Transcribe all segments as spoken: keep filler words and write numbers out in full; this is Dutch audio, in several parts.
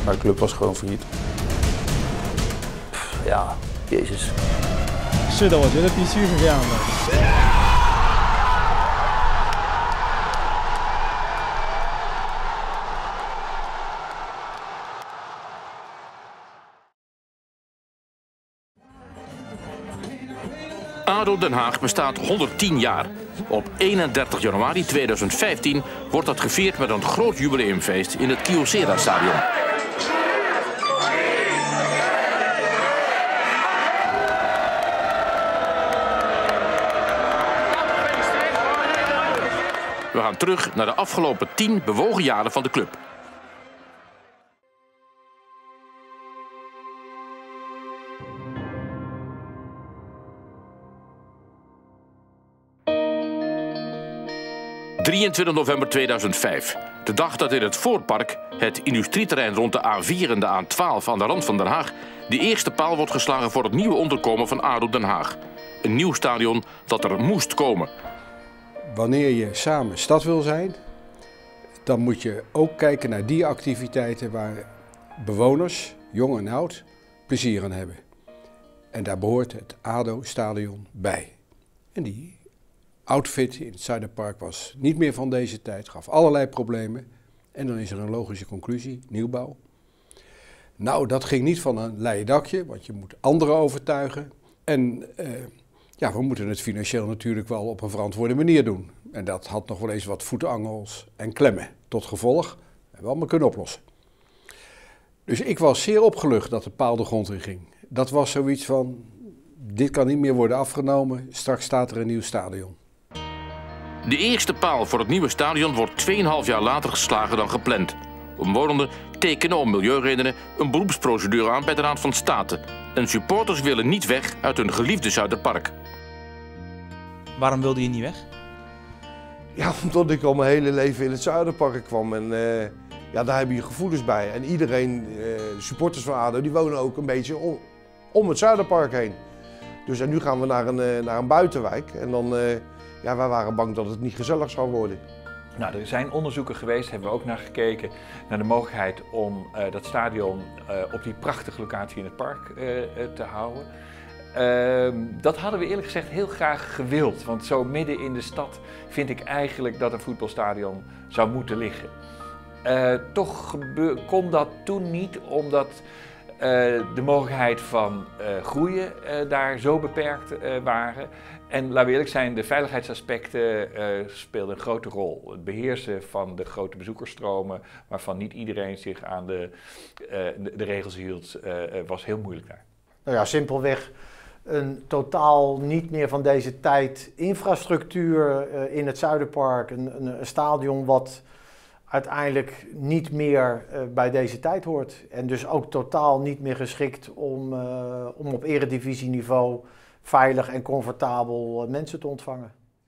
Maar de club was gewoon failliet. Ja, jezus. 是的，我觉得必须是这样的。 A D O Den Haag bestaat honderdtien jaar. Op eenendertig januari tweeduizend vijftien wordt dat gevierd met een groot jubileumfeest in het Kyocera-stadion. We gaan terug naar de afgelopen tien bewogen jaren van de club. drieëntwintig november tweeduizend vijf. De dag dat in het Voorpark, het industrieterrein rond de A vier en de A twaalf aan de rand van Den Haag, de eerste paal wordt geslagen voor het nieuwe onderkomen van A D O Den Haag. Een nieuw stadion dat er moest komen. Wanneer je samen stad wil zijn, dan moet je ook kijken naar die activiteiten waar bewoners, jong en oud, plezier aan hebben. En daar behoort het A D O-stadion bij. En die outfit in het Zuiderpark was niet meer van deze tijd, gaf allerlei problemen. En dan is er een logische conclusie, nieuwbouw. Nou, dat ging niet van een leien dakje, want je moet anderen overtuigen. En uh, ja, we moeten het financieel natuurlijk wel op een verantwoorde manier doen. En dat had nog wel eens wat voetangels en klemmen tot gevolg. Dat hebben we allemaal kunnen oplossen. Dus ik was zeer opgelucht dat de paal de grond in ging. Dat was zoiets van, dit kan niet meer worden afgenomen, straks staat er een nieuw stadion. De eerste paal voor het nieuwe stadion wordt tweeënhalf jaar later geslagen dan gepland. Omwonenden tekenen om milieuredenen een beroepsprocedure aan bij de Raad van State. En supporters willen niet weg uit hun geliefde Zuiderpark. Waarom wilde je niet weg? Ja, omdat ik al mijn hele leven in het Zuiderpark kwam. En uh, ja, daar heb je gevoelens bij. En iedereen, uh, supporters van A D O, die wonen ook een beetje om, om het Zuiderpark heen. Dus en nu gaan we naar een, uh, naar een buitenwijk. En dan, uh, ja, wij waren bang dat het niet gezellig zou worden. Nou, er zijn onderzoeken geweest, hebben we ook naar gekeken, naar de mogelijkheid om uh, dat stadion uh, op die prachtige locatie in het park uh, uh, te houden. Uh, dat hadden we eerlijk gezegd heel graag gewild, want zo midden in de stad vind ik eigenlijk dat een voetbalstadion zou moeten liggen. Uh, toch kon dat toen niet, omdat uh, de mogelijkheid van uh, groeien uh, daar zo beperkt uh, waren. En laten we eerlijk zijn, de veiligheidsaspecten uh, speelden een grote rol. Het beheersen van de grote bezoekersstromen, waarvan niet iedereen zich aan de, uh, de, de regels hield, uh, was heel moeilijk daar. Nou ja, simpelweg een totaal niet meer van deze tijd infrastructuur uh, in het Zuiderpark. Een, een, een stadion wat uiteindelijk niet meer uh, bij deze tijd hoort. En dus ook totaal niet meer geschikt om, uh, om op eredivisieniveau veilig en comfortabel mensen te ontvangen.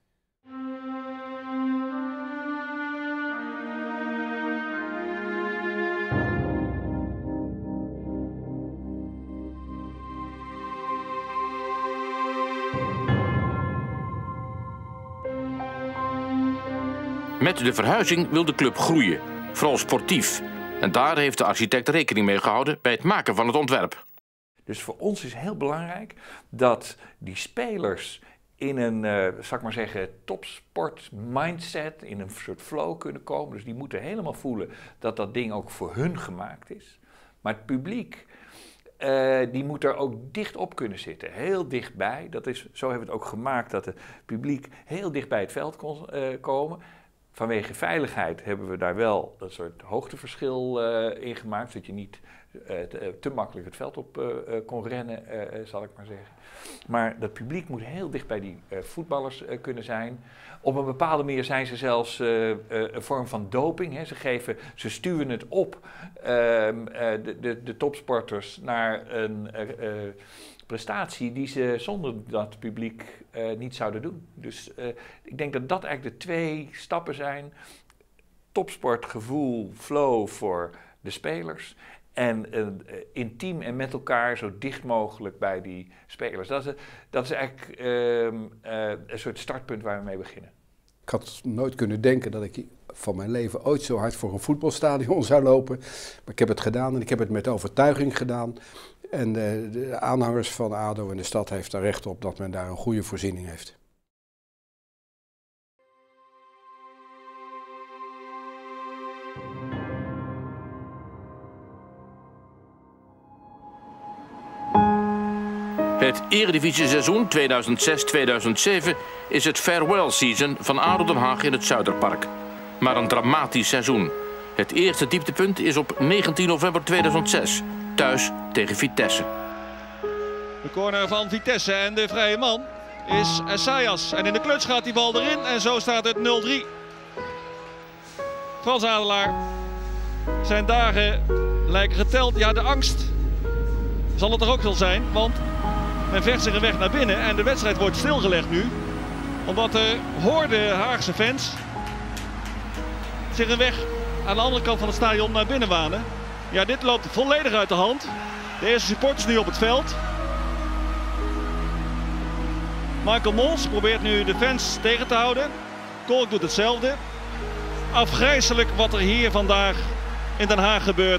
Met de verhuizing wil de club groeien, vooral sportief. En daar heeft de architect rekening mee gehouden bij het maken van het ontwerp. Dus voor ons is heel belangrijk dat die spelers in een, uh, zal ik maar zeggen, topsport mindset, in een soort flow kunnen komen. Dus die moeten helemaal voelen dat dat ding ook voor hun gemaakt is. Maar het publiek, uh, die moet er ook dicht op kunnen zitten, heel dichtbij. Dat is, zo hebben we het ook gemaakt dat het publiek heel dicht bij het veld kon uh, komen. Vanwege veiligheid hebben we daar wel dat soort hoogteverschil uh, in gemaakt, zodat je niet uh, te, te makkelijk het veld op uh, kon rennen, uh, zal ik maar zeggen. Maar dat publiek moet heel dicht bij die uh, voetballers uh, kunnen zijn. Op een bepaalde manier zijn ze zelfs uh, uh, een vorm van doping. Hè. Ze, geven, ze stuwen het op, uh, uh, de, de, de topsporters, naar een Uh, uh, prestatie die ze zonder dat publiek uh, niet zouden doen. Dus uh, ik denk dat dat eigenlijk de twee stappen zijn. Topsportgevoel, flow voor de spelers. En uh, intiem en met elkaar zo dicht mogelijk bij die spelers. Dat is, dat is eigenlijk uh, uh, een soort startpunt waar we mee beginnen. Ik had nooit kunnen denken dat ik van mijn leven ooit zo hard voor een voetbalstadion zou lopen. Maar ik heb het gedaan en ik heb het met overtuiging gedaan. En de, de aanhangers van ADO en de stad heeft daar recht op dat men daar een goede voorziening heeft. Het Eredivisie-seizoen tweeduizend zes tweeduizend zeven is het farewell season van ADO Den Haag in het Zuiderpark. Maar een dramatisch seizoen. Het eerste dieptepunt is op negentien november tweeduizend zes, thuis tegen Vitesse. De corner van Vitesse en de vrije man is Essayas. En in de kluts gaat die bal erin en zo staat het nul drie. Frans Adelaar, zijn dagen lijken geteld. Ja, de angst zal het er ook wel zijn, want men vecht zich een weg naar binnen en de wedstrijd wordt stilgelegd nu. Omdat de horde Haagse fans zich een weg aan de andere kant van het stadion naar binnen wanen. Ja, dit loopt volledig uit de hand. De eerste supporters nu op het veld. Michael Mols probeert nu de fans tegen te houden. Kolk doet hetzelfde. Afgrijselijk wat er hier vandaag in Den Haag gebeurt.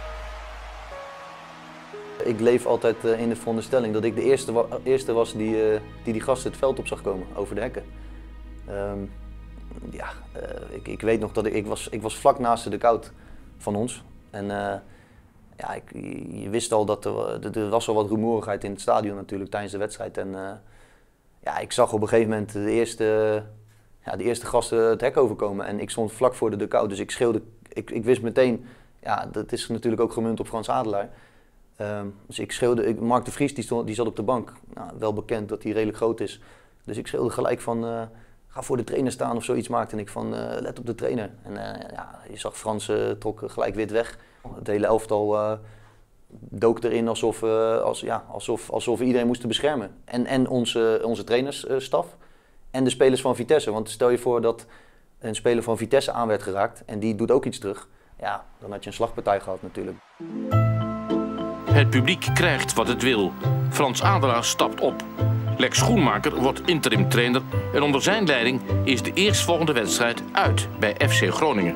Ik leef altijd in de veronderstelling dat ik de eerste, wa eerste was die, uh, die die gasten het veld op zag komen, over de hekken. Um, ja, uh, ik, ik weet nog dat ik, ik, was, ik was vlak naast de dugout van ons. En uh, ja, ik, je wist al dat er, er was al wat rumoerigheid in het stadion natuurlijk tijdens de wedstrijd. En uh, ja, ik zag op een gegeven moment de eerste, ja, de eerste gasten het hek overkomen. En ik stond vlak voor de dugout, dus ik schreeuwde, ik, ik wist meteen, ja, dat is natuurlijk ook gemunt op Frans Adelaar. Um, dus ik schreeuwde, ik, Mark de Vries die, stond, die zat op de bank, nou, wel bekend dat hij redelijk groot is. Dus ik schreeuwde gelijk van, uh, ga voor de trainer staan of zoiets maakte en ik van, uh, let op de trainer. En uh, ja, je zag Frans uh, trok gelijk wit weg. Het hele elftal uh, dook erin alsof, uh, als, ja, alsof, alsof we iedereen moesten beschermen. En, en onze, onze trainersstaf uh, en de spelers van Vitesse. Want stel je voor dat een speler van Vitesse aan werd geraakt en die doet ook iets terug. Ja, dan had je een slagpartij gehad natuurlijk. Het publiek krijgt wat het wil. Frans Adelaar stapt op. Lex Schoenmaker wordt interim trainer en onder zijn leiding is de eerstvolgende wedstrijd uit bij F C Groningen.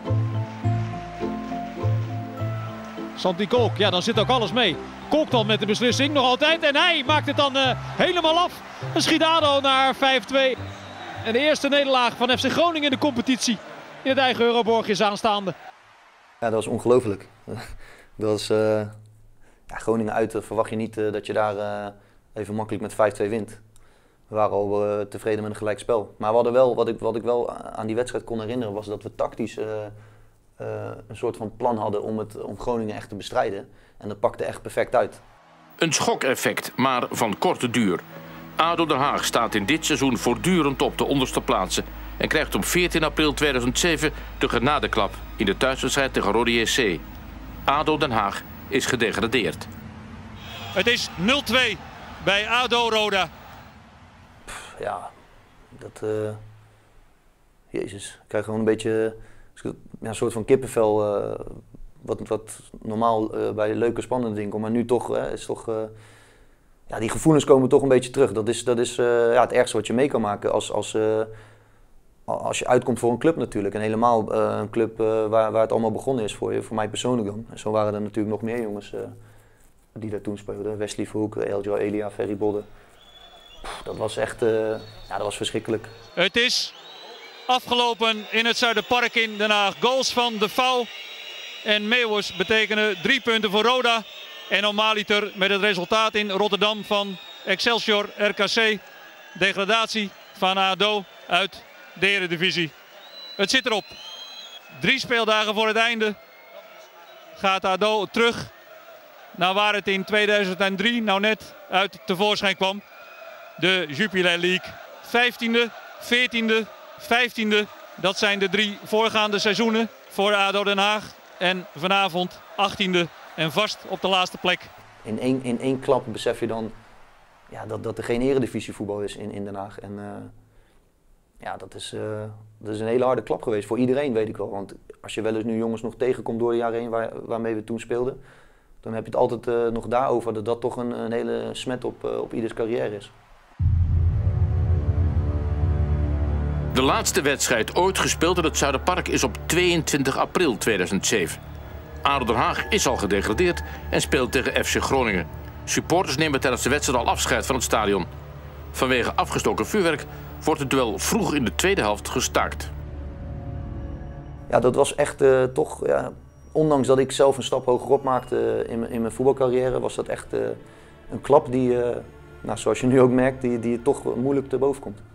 Santi Kolk, ja, dan zit ook alles mee. Kolk dan met de beslissing nog altijd en hij maakt het dan uh, helemaal af. Dan schiet ADO naar vijf twee. En de eerste nederlaag van F C Groningen in de competitie in het eigen Euroborg is aanstaande. Ja, dat was ongelooflijk. Dat was... Uh... Ja, Groningen uit uh, verwacht je niet uh, dat je daar uh, even makkelijk met vijf twee wint. We waren al uh, tevreden met een gelijk spel. Maar we hadden wel, wat, ik, wat ik wel aan die wedstrijd kon herinneren was dat we tactisch uh, uh, een soort van plan hadden om, het, om Groningen echt te bestrijden. En dat pakte echt perfect uit. Een schokeffect, maar van korte duur. ADO Den Haag staat in dit seizoen voortdurend op de onderste plaatsen en krijgt op veertien april tweeduizend zeven de genadeklap in de thuiswedstrijd tegen Rode J C. ADO Den Haag is gedegradeerd. Het is nul twee bij ADO Roda. Pff, ja, dat... Uh... Jezus, ik krijg gewoon een beetje ja, een soort van kippenvel. Uh, wat, wat normaal uh, bij leuke, spannende dingen komt. Maar nu toch, uh, is toch... Uh... Ja, die gevoelens komen toch een beetje terug. Dat is, dat is uh, ja, het ergste wat je mee kan maken als, als, uh, als je uitkomt voor een club natuurlijk. En helemaal uh, een club uh, waar, waar het allemaal begonnen is voor je, voor mij persoonlijk dan. En zo waren er natuurlijk nog meer jongens uh, die daar toen speelden. Wesley Verhoek, Eljo Elia, Ferry Bodde. Pff, dat was echt, uh, ja, dat was verschrikkelijk. Het is afgelopen in het Zuiderpark in Den Haag. Goals van De Vouw en Meeuwers betekenen drie punten voor Roda. En normaliter met het resultaat in Rotterdam van Excelsior R K C. Degradatie van ADO uit de Eredivisie. Het zit erop. Drie speeldagen voor het einde gaat ADO terug naar waar het in tweeduizend drie nou net uit tevoorschijn kwam. De Jupiler League. vijftiende, veertiende, vijftiende. Dat zijn de drie voorgaande seizoenen voor ADO Den Haag. En vanavond achttiende en vast op de laatste plek. In één, in één klap besef je dan ja, dat, dat er geen eredivisievoetbal is in, in Den Haag. En, uh, ja, dat is, uh, dat is een hele harde klap geweest voor iedereen, weet ik wel. Want als je wel eens nu jongens nog tegenkomt door de jaren heen waar, waarmee we toen speelden, dan heb je het altijd uh, nog daarover dat dat toch een, een hele smet op, uh, op ieders carrière is. De laatste wedstrijd ooit gespeeld in het Zuiderpark is op tweeëntwintig april tweeduizend zeven. A D O Den Haag is al gedegradeerd en speelt tegen F C Groningen. Supporters nemen tijdens de wedstrijd al afscheid van het stadion. Vanwege afgestoken vuurwerk wordt het duel vroeg in de tweede helft gestaakt. Ja, dat was echt uh, toch, ja, ondanks dat ik zelf een stap hogerop maakte in, in mijn voetbalcarrière, was dat echt uh, een klap die, uh, nou, zoals je nu ook merkt, die, die toch moeilijk te boven komt.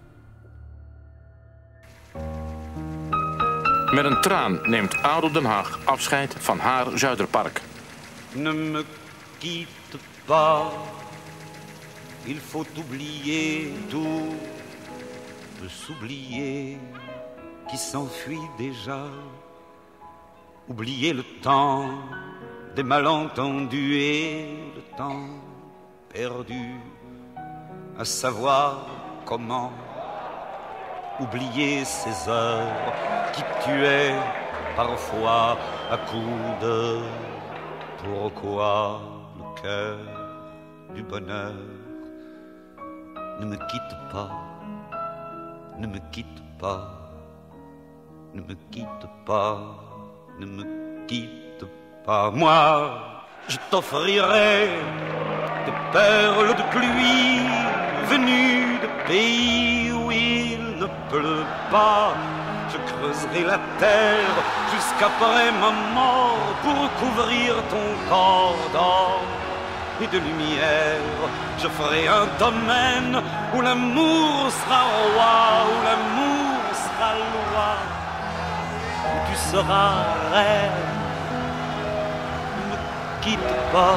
Met een traan neemt A D O Den Haag afscheid van haar Zuiderpark. Ne me quitte pas, il faut oublier tout, s'oublier qui s'enfuit déjà, oublier le temps des malentendus et le temps perdu, à savoir comment. Oublier ces heures qui tuaient parfois à coups de pourquoi le cœur du bonheur ne me quitte pas, ne me quitte pas, ne me quitte pas, ne me quitte pas. Moi, je t'offrirai des perles de pluie venues de pays où il ne pleut pas. Je creuserai la terre jusqu'après ma mort pour couvrir ton corps d'or et de lumière. Je ferai un domaine où l'amour sera roi, où l'amour sera loi, où tu seras reine. Ne me quitte pas,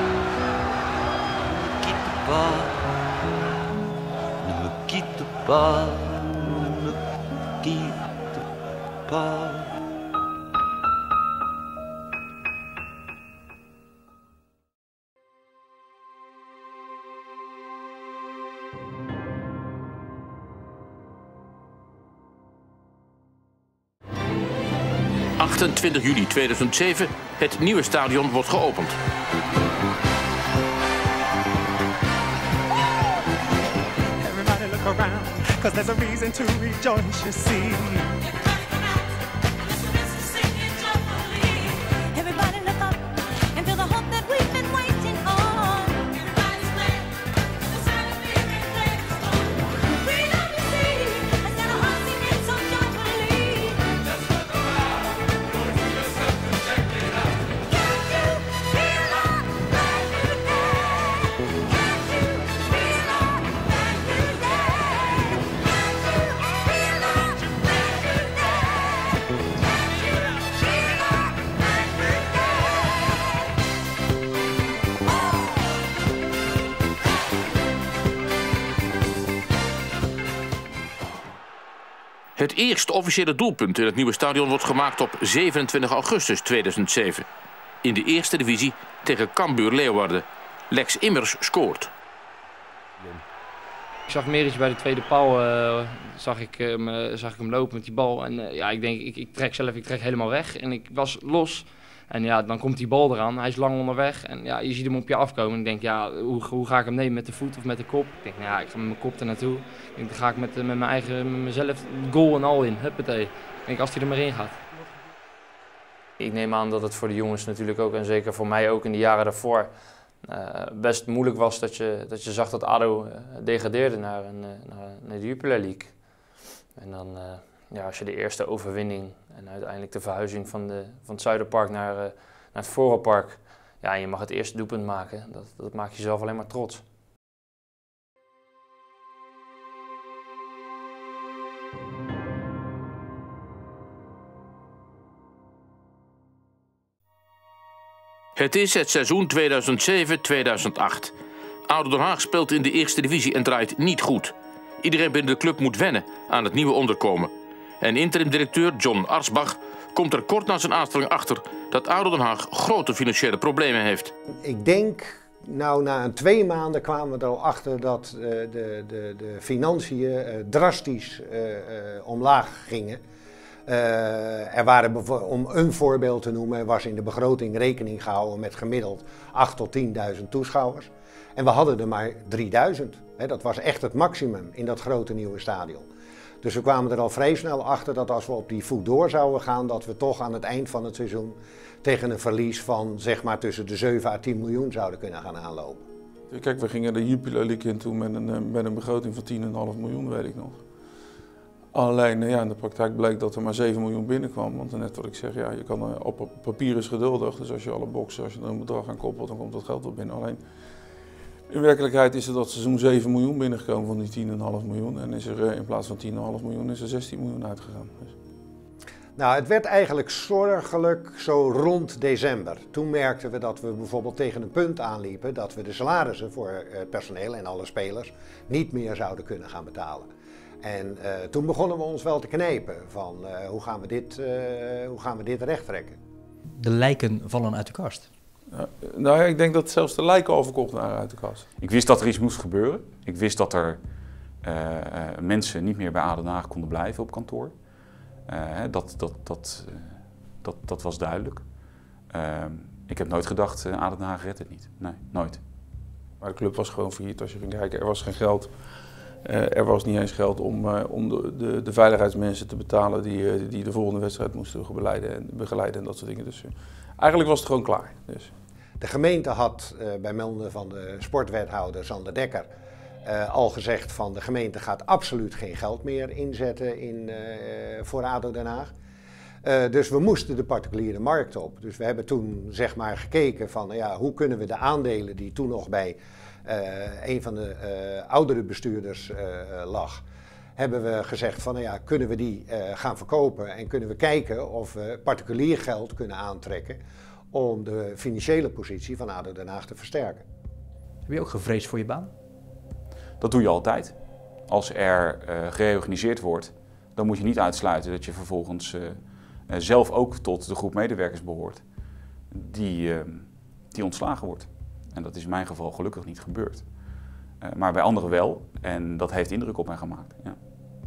ne me quitte pas, ne me quitte pas, ne me quitte pas. achtentwintig juli tweeduizend zeven, het nieuwe stadion wordt geopend. Everybody look around, 'cause there's a reason to rejoice, you see. Everybody look up and feel the hope that we've been waiting on. Everybody's glad, the sound of music plays the song. Freedom to see, I said a heart singing so joyfully. Just look around, go to yourself and check it out. Can't you feel our brand new day? Can't you feel our brand new day? Can't you feel our brand new day? Can't you feel our brand new Het eerste officiële doelpunt in het nieuwe stadion wordt gemaakt op zevenentwintig augustus tweeduizend zeven. In de eerste divisie tegen Cambuur Leeuwarden. Lex Immers scoort. Ik zag Meric bij de tweede paal, uh, zag, ik, uh, zag ik hem lopen met die bal. En uh, ja, ik denk, ik, ik trek zelf, ik trek helemaal weg. En ik was los. En ja, dan komt die bal eraan. Hij is lang onderweg. En ja, je ziet hem op je afkomen. En ik denk, ja, hoe, hoe ga ik hem nemen? Met de voet of met de kop? Ik denk, nou ja, ik ga met mijn kop er naartoe. Ik denk, dan ga ik met, met mijn eigen, met mezelf goal en al in. Huppatee. Ik denk, als hij er maar in gaat. Ik neem aan dat het voor de jongens natuurlijk ook, en zeker voor mij ook in de jaren daarvoor, uh, best moeilijk was dat je, dat je zag dat A D O uh, degradeerde naar, een, uh, naar, naar de Jupiler League. En dan, uh, ja, als je de eerste overwinning en uiteindelijk de verhuizing van, de, van het Zuiderpark naar, uh, naar het Forenpark, ja, en je mag het eerste doelpunt maken, dat, dat maakt jezelf alleen maar trots. Het is het seizoen tweeduizend zeven tweeduizend acht. A D O Den Haag speelt in de eerste divisie en draait niet goed. Iedereen binnen de club moet wennen aan het nieuwe onderkomen. En interim-directeur John Arsbach komt er kort na zijn aanstelling achter dat A D O Den Haag grote financiële problemen heeft. Ik denk, nou na twee maanden kwamen we er al achter dat uh, de, de, de financiën uh, drastisch uh, uh, omlaag gingen. Uh, er waren, om een voorbeeld te noemen, er was in de begroting rekening gehouden met gemiddeld acht tot tienduizend toeschouwers. En we hadden er maar drieduizend. Hè, dat was echt het maximum in dat grote nieuwe stadion. Dus we kwamen er al vrij snel achter dat als we op die voet door zouden gaan, dat we toch aan het eind van het seizoen tegen een verlies van zeg maar tussen de zeven à tien miljoen zouden kunnen gaan aanlopen. Kijk, we gingen de Jupiler League in toen met een, met een begroting van tien komma vijf miljoen, weet ik nog. Alleen ja, in de praktijk bleek dat er maar zeven miljoen binnenkwam. Want net wat ik zeg, ja, je kan, op papier is geduldig. Dus als je alle boxen, als je er een bedrag aan koppelt, dan komt dat geld wel binnen. Alleen in werkelijkheid is er dat seizoen zeven miljoen binnengekomen van die tien komma vijf miljoen. En is er in plaats van tien komma vijf miljoen is er zestien miljoen uitgegaan. Dus. Nou, het werd eigenlijk zorgelijk zo rond december. Toen merkten we dat we bijvoorbeeld tegen een punt aanliepen dat we de salarissen voor het personeel en alle spelers niet meer zouden kunnen gaan betalen. En uh, toen begonnen we ons wel te knepen van uh, hoe, gaan we dit, uh, hoe gaan we dit rechttrekken. De lijken vallen uit de kast. Ja, nou ja, ik denk dat zelfs de lijken al verkocht waren uit de kast. Ik wist dat er iets moest gebeuren. Ik wist dat er uh, uh, mensen niet meer bij A D O Den Haag konden blijven op kantoor. Uh, dat, dat, dat, uh, dat, dat was duidelijk. Uh, ik heb nooit gedacht, uh, A D O Den Haag redt het niet. Nee, nooit. Maar de club was gewoon failliet als je ging kijken. Er was geen geld. Uh, er was niet eens geld om, uh, om de, de, de veiligheidsmensen te betalen die, uh, die de volgende wedstrijd moesten begeleiden en, begeleiden en dat soort dingen. Dus uh, eigenlijk was het gewoon klaar. Dus. De gemeente had uh, bij melden van de sportwethouder Sander Dekker uh, al gezegd van de gemeente gaat absoluut geen geld meer inzetten in, uh, voor A D O Den Haag. Uh, dus we moesten de particuliere markt op. Dus we hebben toen zeg maar gekeken van uh, ja, hoe kunnen we de aandelen die toen nog bij Uh, een van de uh, oudere bestuurders uh, lag, hebben we gezegd van nou ja, kunnen we die uh, gaan verkopen en kunnen we kijken of we particulier geld kunnen aantrekken om de financiële positie van A D O Den Haag te versterken. Heb je ook gevreesd voor je baan? Dat doe je altijd. Als er uh, gereorganiseerd wordt, dan moet je niet uitsluiten dat je vervolgens uh, uh, zelf ook tot de groep medewerkers behoort die, uh, die ontslagen wordt. En dat is in mijn geval gelukkig niet gebeurd. Uh, maar bij anderen wel. En dat heeft indruk op mij gemaakt. Ja.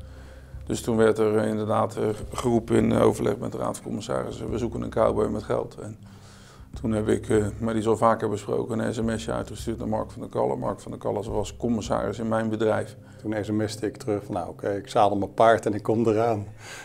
Dus toen werd er inderdaad geroepen in overleg met de Raad van Commissarissen. We zoeken een cowboy met geld. En toen heb ik, uh, maar die is al vaker besproken, een sms'je uitgestuurd naar Mark van der Kallen. Mark van der Kallen was commissaris in mijn bedrijf. Toen sms'te ik terug van nou oké, okay, ik zadel mijn paard en ik kom eraan.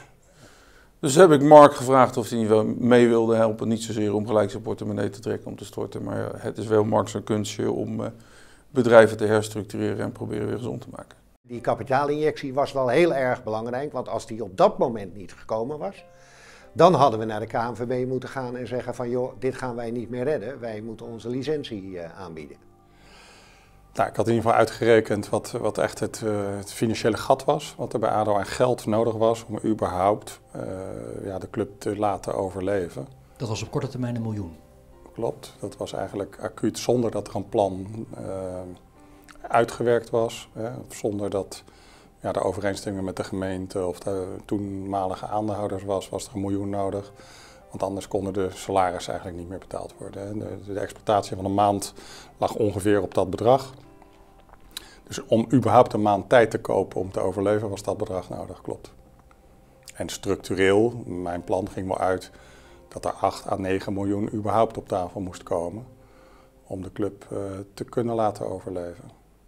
Dus heb ik Mark gevraagd of hij niet wel mee wilde helpen. Niet zozeer om gelijk zijn portemonnee te trekken om te storten. Maar het is wel Mark zijn kunstje om uh, bedrijven te herstructureren en proberen weer gezond te maken. Die kapitaalinjectie was wel heel erg belangrijk. Want als die op dat moment niet gekomen was, dan hadden we naar de K N V B moeten gaan en zeggen van joh, dit gaan wij niet meer redden. Wij moeten onze licentie uh, aanbieden. Nou, ik had in ieder geval uitgerekend wat, wat echt het, uh, het financiële gat was. Wat er bij A D O aan geld nodig was om überhaupt uh, ja, de club te laten overleven. Dat was op korte termijn een miljoen. Klopt, dat was eigenlijk acuut zonder dat er een plan uh, uitgewerkt was. Hè, zonder dat ja, de overeenstemming met de gemeente of de toenmalige aandeelhouders was, was er een miljoen nodig. Want anders konden de salarissen eigenlijk niet meer betaald worden. De, de exploitatie van een maand lag ongeveer op dat bedrag. Dus om überhaupt een maand tijd te kopen om te overleven was dat bedrag nodig, klopt. En structureel, mijn plan ging wel uit dat er acht à negen miljoen überhaupt op tafel moest komen om de club uh, te kunnen laten overleven.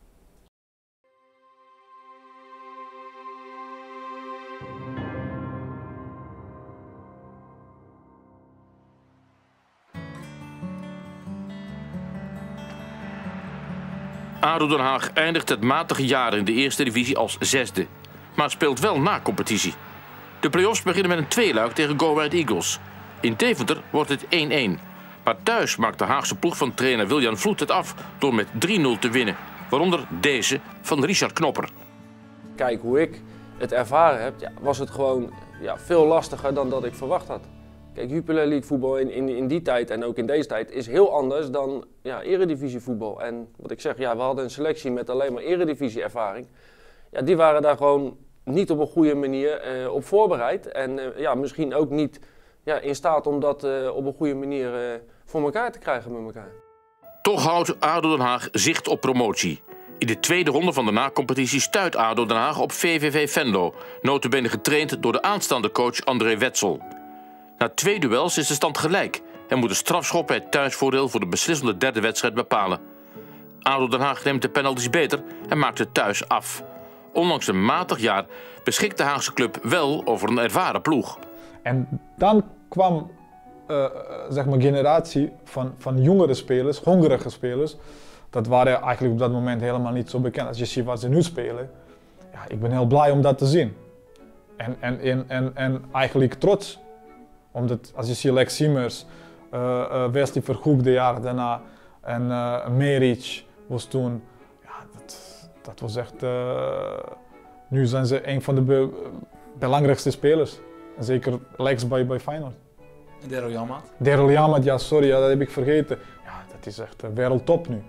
A D O Den Haag eindigt het matige jaar in de eerste divisie als zesde, maar speelt wel na competitie. De play-offs beginnen met een tweeluik tegen Go Ahead Eagles. In Deventer wordt het één één. Maar thuis maakt de Haagse ploeg van trainer Wiljan Vloed het af door met drie nul te winnen. Waaronder deze van Richard Knopper. Kijk, hoe ik het ervaren heb, ja, was het gewoon ja, veel lastiger dan dat ik verwacht had. Kijk, Jupiler League voetbal in, in, in die tijd en ook in deze tijd is heel anders dan ja, eredivisie voetbal. En wat ik zeg, ja, we hadden een selectie met alleen maar eredivisie ervaring. Ja, die waren daar gewoon niet op een goede manier uh, op voorbereid. En uh, ja, misschien ook niet ja, in staat om dat uh, op een goede manier uh, voor elkaar te krijgen met elkaar. Toch houdt A D O Den Haag zicht op promotie. In de tweede ronde van de na-competitie stuit A D O Den Haag op V V V Venlo. Nota bene getraind door de aanstaande coach André Wetzel. Na twee duels is de stand gelijk en moet de strafschop het thuisvoordeel voor de beslissende derde wedstrijd bepalen. A D O Den Haag neemt de penalties beter en maakt het thuis af. Ondanks een matig jaar beschikt de Haagse club wel over een ervaren ploeg. En dan kwam uh, zeg maar generatie van, van jongere spelers, hongerige spelers. Dat waren eigenlijk op dat moment helemaal niet zo bekend. Als je ziet wat ze nu spelen, ja, ik ben heel blij om dat te zien. En, en, en, en, en eigenlijk trots. Omdat als je ziet Lex Simmers, uh, uh, Wesley Verhoek de jaren daarna en uh, Meric was toen, ja, dat, dat was echt, uh, nu zijn ze een van de be belangrijkste spelers. En zeker Lex bij, bij Feyenoord. En Daryl Janmaat? Daryl Janmaat, ja sorry, ja, dat heb ik vergeten. Ja, dat is echt uh, wereldtop nu.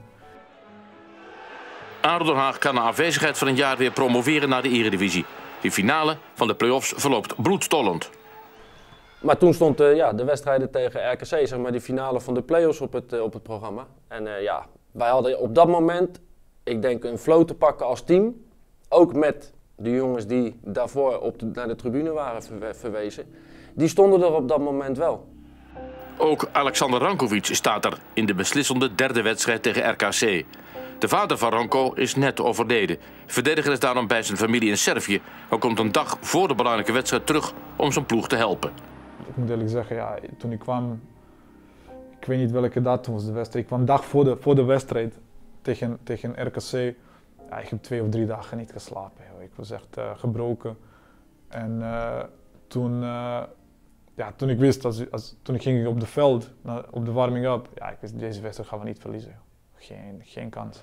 A D O Den Haag kan na afwezigheid van een jaar weer promoveren naar de Eredivisie. De finale van de play-offs verloopt bloedstollend. Maar toen stond uh, ja, de wedstrijden tegen R K C, zeg maar, die finale van de play-offs op het, uh, op het programma. En uh, ja, wij hadden op dat moment, ik denk, een flow te pakken als team. Ook met de jongens die daarvoor op de, naar de tribune waren ver, verwezen. Die stonden er op dat moment wel. Ook Alexander Rankovic staat er in de beslissende derde wedstrijd tegen R K C. De vader van Ranko is net overleden. Verdediger is daarom bij zijn familie in Servië, maar komt een dag voor de belangrijke wedstrijd terug om zijn ploeg te helpen. Ik moet eerlijk zeggen, ja, toen ik kwam, ik weet niet welke datum was de wedstrijd. Ik kwam een dag voor de, voor de wedstrijd tegen, tegen R K C. Ja, ik heb twee of drie dagen niet geslapen. Joh. Ik was echt uh, gebroken. En uh, toen, uh, ja, toen ik wist, als, als, toen ik ging op de veld, naar, op de warming-up, ja, ik wist deze wedstrijd gaan we niet verliezen. Joh. Geen, geen kans.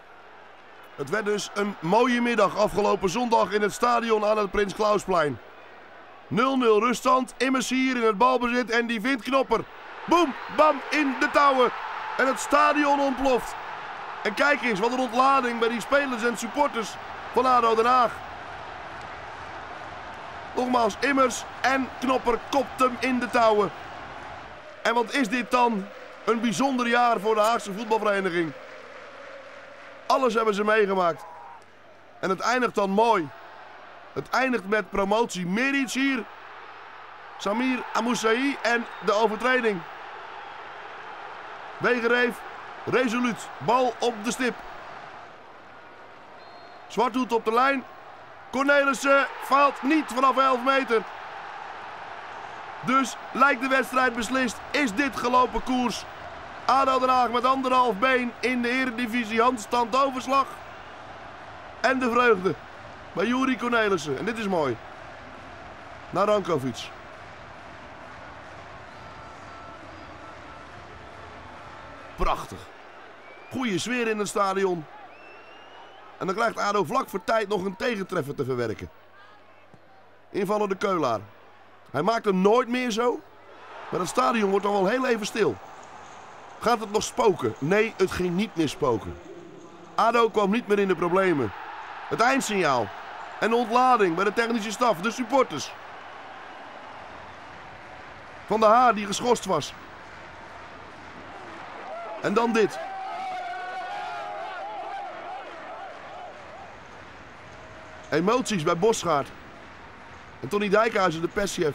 Het werd dus een mooie middag afgelopen zondag in het stadion aan het Prins Clausplein. nul nul ruststand, Immers hier in het balbezit en die vindt Knopper. Boom, bam, in de touwen. En het stadion ontploft. En kijk eens wat een ontlading bij die spelers en supporters van A D O Den Haag. Nogmaals, Immers en Knopper kopt hem in de touwen. En wat is dit dan? Een bijzonder jaar voor de Haagse voetbalvereniging. Alles hebben ze meegemaakt. En het eindigt dan mooi. Het eindigt met promotie. Meric hier. Samir Amoussaï en de overtreding. Wegereef. Resoluut. Bal op de stip. Zwarthoed op de lijn. Cornelissen faalt niet vanaf elf meter. Dus lijkt de wedstrijd beslist. Is dit gelopen koers? A D O Den Haag met anderhalf been in de Eredivisie. Handstand overslag. En de vreugde bij Juri Cornelissen. En dit is mooi. Naar Rankovic. Prachtig. Goeie sfeer in het stadion. En dan krijgt A D O vlak voor tijd nog een tegentreffer te verwerken. Invaller de Keulaar. Hij maakt hem nooit meer zo. Maar het stadion wordt dan wel heel even stil. Gaat het nog spoken? Nee, het ging niet meer spoken. A D O kwam niet meer in de problemen. Het eindsignaal. En de ontlading bij de technische staf, de supporters. Van der Haar die geschorst was. En dan dit. Emoties bij Bosgaard. En Tony Dijkhuizen, de perschef.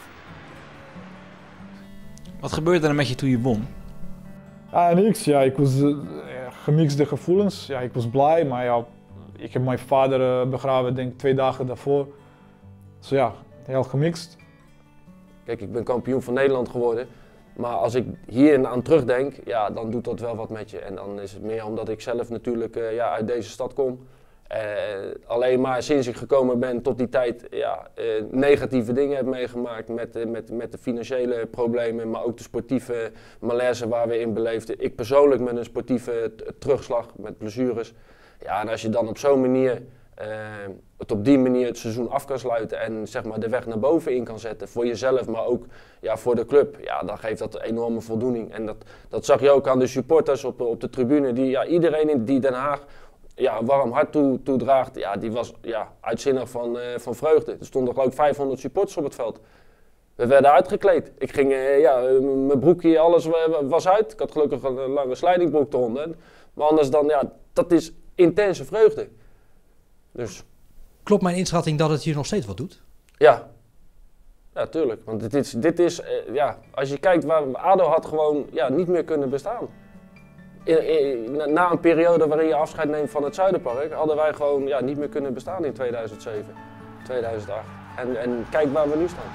Wat gebeurde er met je toen je won? Ja, niks. Ja, ik was uh, gemixte gevoelens. Ja, ik was blij, maar ja, ik heb mijn vader uh, begraven, denk ik, twee dagen daarvoor. Dus ja, heel gemixt. Kijk, ik ben kampioen van Nederland geworden. Maar als ik hier aan terugdenk, ja, dan doet dat wel wat met je. En dan is het meer omdat ik zelf natuurlijk uh, ja, uit deze stad kom. Uh, alleen maar sinds ik gekomen ben tot die tijd ja, uh, negatieve dingen heb meegemaakt met, uh, met, met de financiële problemen, maar ook de sportieve malaise waar we in beleefden. Ik persoonlijk met een sportieve terugslag, met blessures. Ja, en als je dan op zo'n manier, uh, het op die manier het seizoen af kan sluiten en zeg maar de weg naar boven in kan zetten voor jezelf, maar ook ja, voor de club, ja, dan geeft dat een enorme voldoening. En dat, dat zag je ook aan de supporters op, op de tribune, die, ja, iedereen in die Den Haag ja, een warm hart toe, toedraagt, ja, die was ja, uitzinnig van, uh, van vreugde. Er stonden geloof ik vijfhonderd supporters op het veld. We werden uitgekleed. Ik ging, uh, ja, mijn broekje, alles was uit. Ik had gelukkig een lange slijdingbroek eronder. Maar anders dan, ja, dat is intense vreugde. Dus. Klopt mijn inschatting dat het hier nog steeds wat doet? Ja. Ja, tuurlijk. Want dit is, dit is uh, ja, als je kijkt waar A D O had gewoon ja, niet meer kunnen bestaan. in, in, na, na een periode waarin je afscheid neemt van het Zuiderpark, hadden wij gewoon ja, niet meer kunnen bestaan in tweeduizend zeven, tweeduizend acht. En, en kijk waar we nu staan.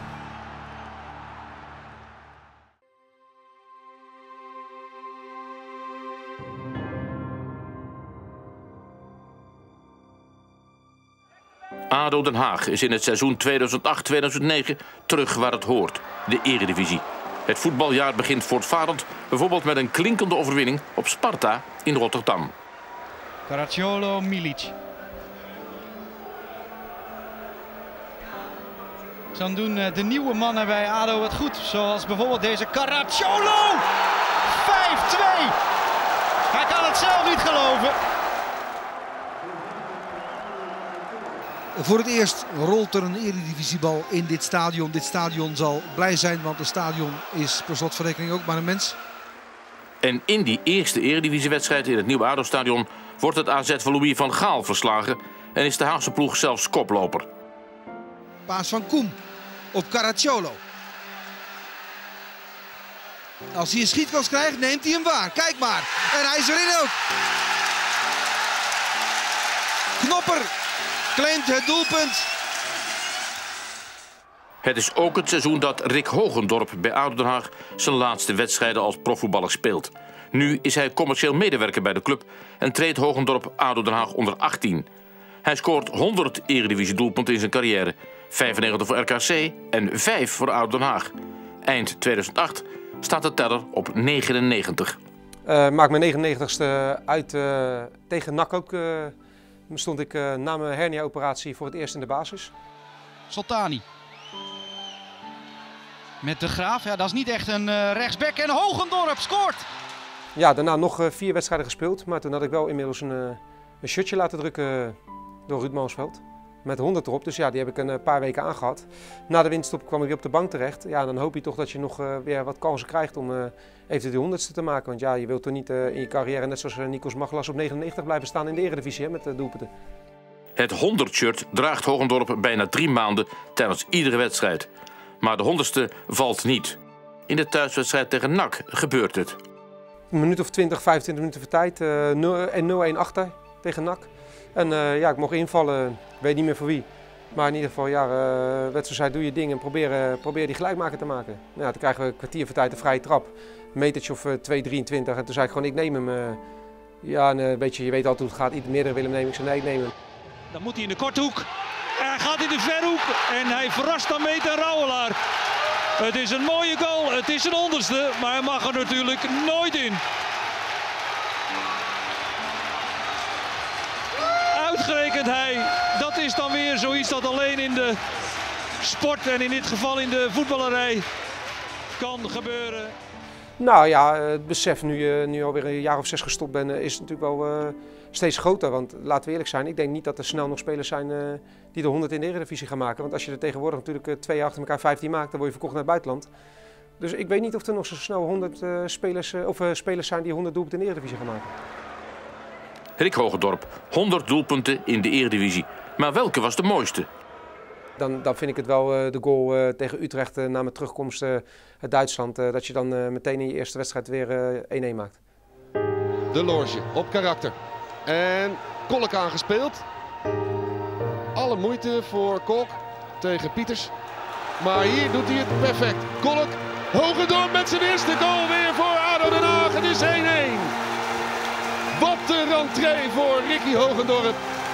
ADO Den Haag is in het seizoen tweeduizend acht tweeduizend negen terug waar het hoort, de Eredivisie. Het voetbaljaar begint voortvarend, bijvoorbeeld met een klinkende overwinning op Sparta in Rotterdam. Caracciolo, Milic. Dan doen de nieuwe mannen bij ADO het goed, zoals bijvoorbeeld deze Caracciolo! vijf twee! Hij kan het zelf niet geloven. Voor het eerst rolt er een eredivisiebal in dit stadion. Dit stadion zal blij zijn, want het stadion is per slot van rekening ook maar een mens. En in die eerste eredivisiewedstrijd in het nieuwe ADO-stadion wordt het A Z van Louis van Gaal verslagen en is de Haagse ploeg zelfs koploper. Paas van Koem op Caracciolo. Als hij een schietkans krijgt, neemt hij hem waar. Kijk maar. En hij is erin ook. Knopper claimt het doelpunt. Het is ook het seizoen dat Rick Hogendorp bij ADO Den Haag zijn laatste wedstrijden als profvoetballer speelt. Nu is hij commercieel medewerker bij de club en treedt Hogendorp ADO Den Haag onder achttien. Hij scoort honderd eredivisie-doelpunten in zijn carrière. vijfennegentig voor R K C en vijf voor ADO Den Haag. Eind tweeduizend acht staat de teller op negenennegentig. Uh, maak mijn negenennegentigste uit uh, tegen N A C ook. Uh, stond ik uh, na mijn hernia-operatie voor het eerst in de basis. Soltani. Met de Graaf, ja, dat is niet echt een uh, rechtsback en Hogendorp scoort. Ja, daarna nog uh, vier wedstrijden gespeeld, maar toen had ik wel inmiddels een, uh, een shirtje laten drukken door Ruud Mansveld. Met honderd erop, dus ja, die heb ik een paar weken aangehad. Na de winststop kwam ik weer op de bank terecht. Ja, dan hoop je toch dat je nog uh, weer wat kansen krijgt om uh, even die honderdste te maken. Want ja, je wilt toch niet uh, in je carrière, net zoals uh, Nikos Maglas, op negenennegentig blijven staan in de Eredivisie hè, met uh, doelpunten. Het honderd-shirt draagt Hogendorp bijna drie maanden tijdens iedere wedstrijd. Maar de honderdste valt niet. In de thuiswedstrijd tegen N A C gebeurt het. Een minuut of twintig, vijfentwintig minuten voor tijd uh, nul een achter tegen N A C. En uh, ja, ik mocht invallen, weet niet meer voor wie. Maar in ieder geval, ja, uh, wedstrijd doe je ding en probeer, uh, probeer die gelijkmaker te maken. Ja, toen krijgen we een kwartier voor tijd een vrije trap. Een metertje of uh, twee drieëntwintig. En toen zei ik gewoon, ik neem hem. Uh, ja, en, uh, weet je, je weet altijd hoe het gaat. Ieder meerdere willen nemen. Ik zei, nee, ik neem hem. Dan moet hij in de korthoek. Hij gaat in de verhoek en hij verrast dan Meter Rouwelaar. Het is een mooie goal, het is een honderdste, maar hij mag er natuurlijk nooit in. Uitgerekend hij, dat is dan weer zoiets dat alleen in de sport en in dit geval in de voetballerij kan gebeuren. Nou ja, het besef nu je nu alweer een jaar of zes gestopt bent, is natuurlijk wel uh, steeds groter. Want laten we eerlijk zijn, ik denk niet dat er snel nog spelers zijn uh, die de honderd in de Eredivisie gaan maken. Want als je er tegenwoordig natuurlijk uh, twee jaar achter elkaar vijftien maakt, dan word je verkocht naar het buitenland. Dus ik weet niet of er nog zo snel honderd uh, spelers, uh, of, uh, spelers zijn die honderd doelpunten in de Eredivisie gaan maken. Rick Hogendorp, honderd doelpunten in de Eredivisie. Maar welke was de mooiste? Dan, dan vind ik het wel uh, de goal uh, tegen Utrecht uh, na mijn terugkomst uh, uit Duitsland. Uh, dat je dan uh, meteen in je eerste wedstrijd weer één één uh, maakt. De Loge op karakter. En Kolk aangespeeld. Alle moeite voor Kolk tegen Pieters. Maar hier doet hij het perfect. Kolk, Hogendorp met zijn eerste goal weer voor ADO Den Haag. Het is één één. Wat een rentree voor Ricky Hogendorp.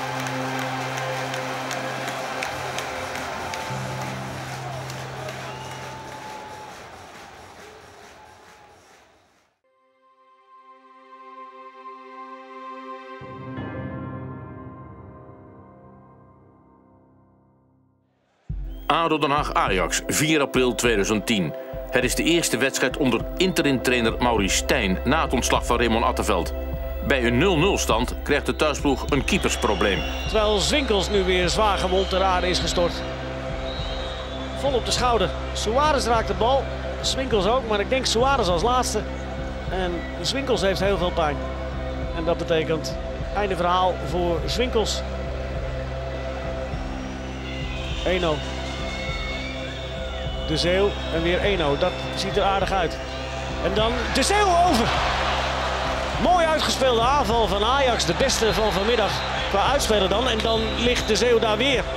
ADO Den Haag Ajax, vier april tweeduizend tien. Het is de eerste wedstrijd onder interim-trainer Maurice Stijn na het ontslag van Raymond Attenveld. Bij een nul nul stand krijgt de thuisploeg een keepersprobleem. Terwijl Zwinkels nu weer zwaar gewond ter aarde is gestort. Vol op de schouder. Suarez raakt de bal. Zwinkels ook, maar ik denk Suarez als laatste. En Zwinkels heeft heel veel pijn. En dat betekent einde verhaal voor Zwinkels. één nul. De Zeeuw en weer één nul. Dat ziet er aardig uit. En dan De Zeeuw over. Mooi uitgespeelde aanval van Ajax, de beste van vanmiddag qua uitspelen dan. En dan ligt de Zeeuw daar weer.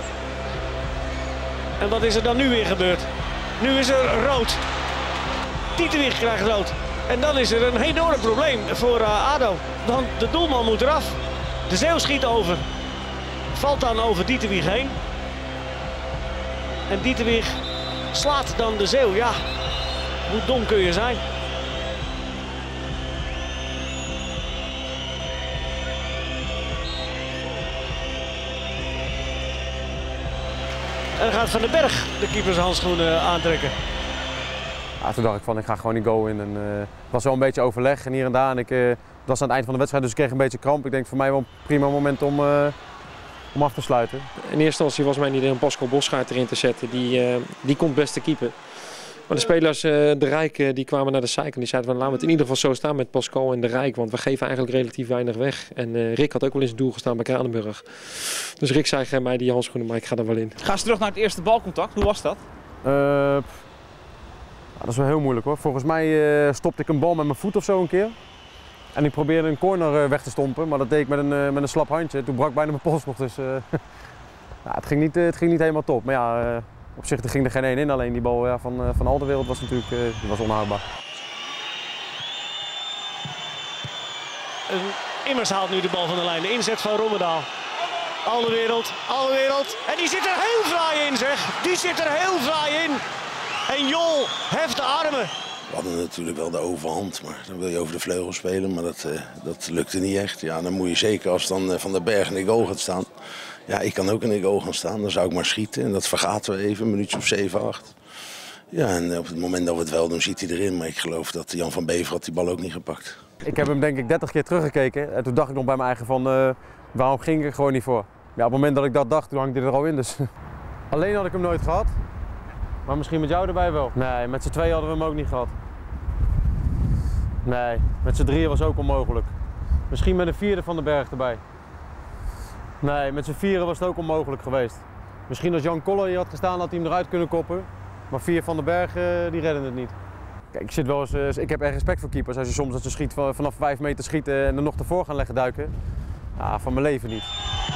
En wat is er dan nu weer gebeurd? Nu is er rood. Tietewig krijgt rood. En dan is er een enorm probleem voor uh, ADO. Want de doelman moet eraf. De Zeeuw schiet over. Valt dan over Dieterwig heen. En Dieterwig slaat dan de Zeeuw. Ja, hoe dom kun je zijn? En dan gaat Van den Berg de keepershandschoenen aantrekken. Ja, toen dacht ik van ik ga gewoon die goal in. En, uh, het was wel een beetje overleg en hier en daar. En ik, uh, dat was aan het eind van de wedstrijd, dus ik kreeg een beetje kramp. Ik denk voor mij wel een prima moment om, uh, om af te sluiten. In eerste instantie was mijn idee om Pascal Bosgaard erin te zetten. Die, uh, die komt best te keeper. Maar de spelers, uh, de Rijk, uh, die kwamen naar de zijkant en die zeiden van laten we het in ieder geval zo staan met Pascal en de Rijk. Want we geven eigenlijk relatief weinig weg. En uh, Rick had ook wel in zijn doel gestaan bij Kranenburg. Dus Rick zei geef mij die handschoenen, maar ik ga er wel in. Ga eens terug naar het eerste balcontact. Hoe was dat? Uh, ja, dat is wel heel moeilijk hoor. Volgens mij uh, stopte ik een bal met mijn voet of zo een keer. En ik probeerde een corner uh, weg te stompen, maar dat deed ik met een, uh, met een slap handje. Toen brak bijna mijn polsband, dus uh, ja, het, ging niet, uh, het ging niet helemaal top. Maar ja, uh, op zich er ging er geen één in, alleen die bal ja, van, uh, van Alderwereld was natuurlijk uh, die was onhoudbaar. Immers haalt nu de bal van de lijn. De inzet van Rommedaal. Alderwereld, Alderwereld. En die zit er heel fraai in zeg. Die zit er heel fraai in. En Jol heft de armen. We hadden natuurlijk wel de overhand, maar dan wil je over de vleugel spelen. Maar dat, uh, dat lukte niet echt. Ja, dan moet je zeker als dan uh, Van den Berg in de goal gaat staan. Ja, ik kan ook in de goal gaan staan. Dan zou ik maar schieten. En dat vergaten we even, een minuutje of zeven, acht. Ja, en op het moment dat we het wel doen, ziet hij erin. Maar ik geloof dat Jan van Bever had die bal ook niet gepakt. Ik heb hem denk ik dertig keer teruggekeken. En toen dacht ik nog bij mijn eigen van, uh, waarom ging ik er gewoon niet voor? Ja, op het moment dat ik dat dacht, toen hang hij er al in. Dus. Alleen had ik hem nooit gehad. Maar misschien met jou erbij wel. Nee, met z'n tweeën hadden we hem ook niet gehad. Nee, met z'n drieën was ook onmogelijk. Misschien met een vierde Van den Berg erbij. Nee, met z'n vieren was het ook onmogelijk geweest. Misschien als Jan Koller hier had gestaan, had hij hem eruit kunnen koppen. Maar vier Van den Berg, uh, die redden het niet. Kijk, ik, zit wel eens, uh, ik heb erg respect voor keepers. Als je soms dat ze schiet vanaf vijf meter schieten en er nog ervoor gaan leggen duiken. Ja, van mijn leven niet.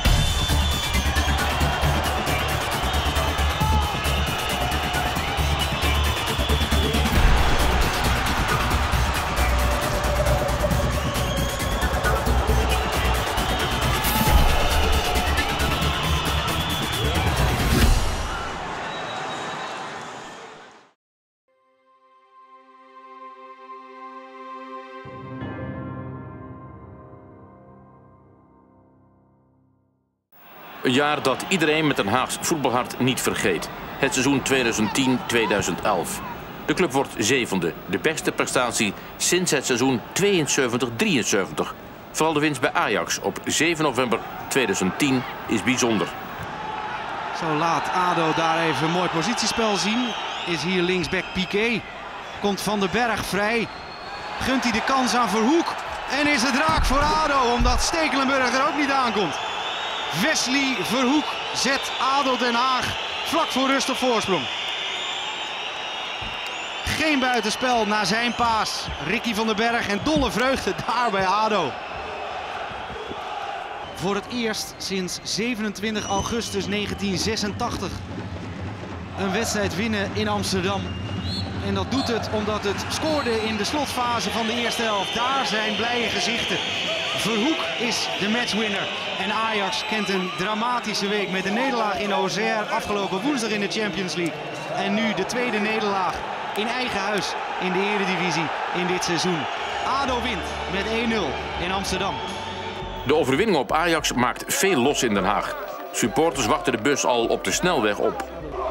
Een jaar dat iedereen met een Haags voetbalhart niet vergeet. Het seizoen tweeduizend tien tweeduizend elf. De club wordt zevende. De beste prestatie sinds het seizoen tweeënzeventig drieënzeventig. Vooral de winst bij Ajax op zeven november tweeduizend tien is bijzonder. Zo laat ADO daar even een mooi positiespel zien. Is hier linksback Piqué. Komt Van den Berg vrij. Gunt hij de kans aan Verhoek. En is het raak voor ADO omdat Stekelenburg er ook niet aankomt. Wesley Verhoek zet ADO Den Haag vlak voor rust op voorsprong. Geen buitenspel na zijn paas. Ricky van den Berg en dolle vreugde daar bij ADO. Voor het eerst sinds zevenentwintig augustus negentien zesentachtig een wedstrijd winnen in Amsterdam. En dat doet het omdat het scoorde in de slotfase van de eerste helft. Daar zijn blije gezichten. Verhoek is de matchwinner. En Ajax kent een dramatische week met een nederlaag in Auxerre afgelopen woensdag in de Champions League. En nu de tweede nederlaag in eigen huis in de Eredivisie in dit seizoen. ADO wint met één nul in Amsterdam. De overwinning op Ajax maakt veel los in Den Haag. Supporters wachten de bus al op de snelweg op.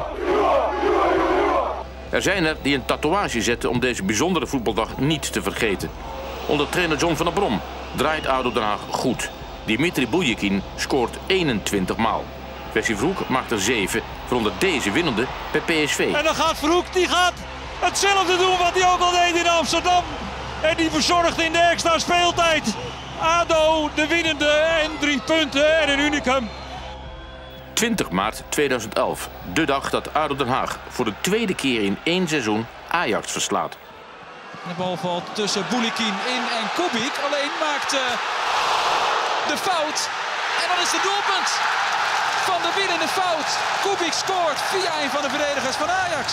Er zijn er die een tatoeage zetten om deze bijzondere voetbaldag niet te vergeten. Onder trainer John van der Brom draait ADO Den Haag goed. Dimitri Bouyekin scoort eenentwintig maal. Wesley Verhoek maakt er zeven, waaronder deze winnende bij P S V. En dan gaat Verhoek, die gaat hetzelfde doen wat hij ook al deed in Amsterdam. En die verzorgt in de extra speeltijd ADO de winnende en drie punten en een unicum. twintig maart tweeduizend elf, de dag dat ADO Den Haag voor de tweede keer in één seizoen Ajax verslaat. De bal valt tussen Boulikin in en Kubik. Alleen maakt uh, de fout. En dan is het doelpunt van de winnende fout. Kubik scoort via een van de verdedigers van Ajax.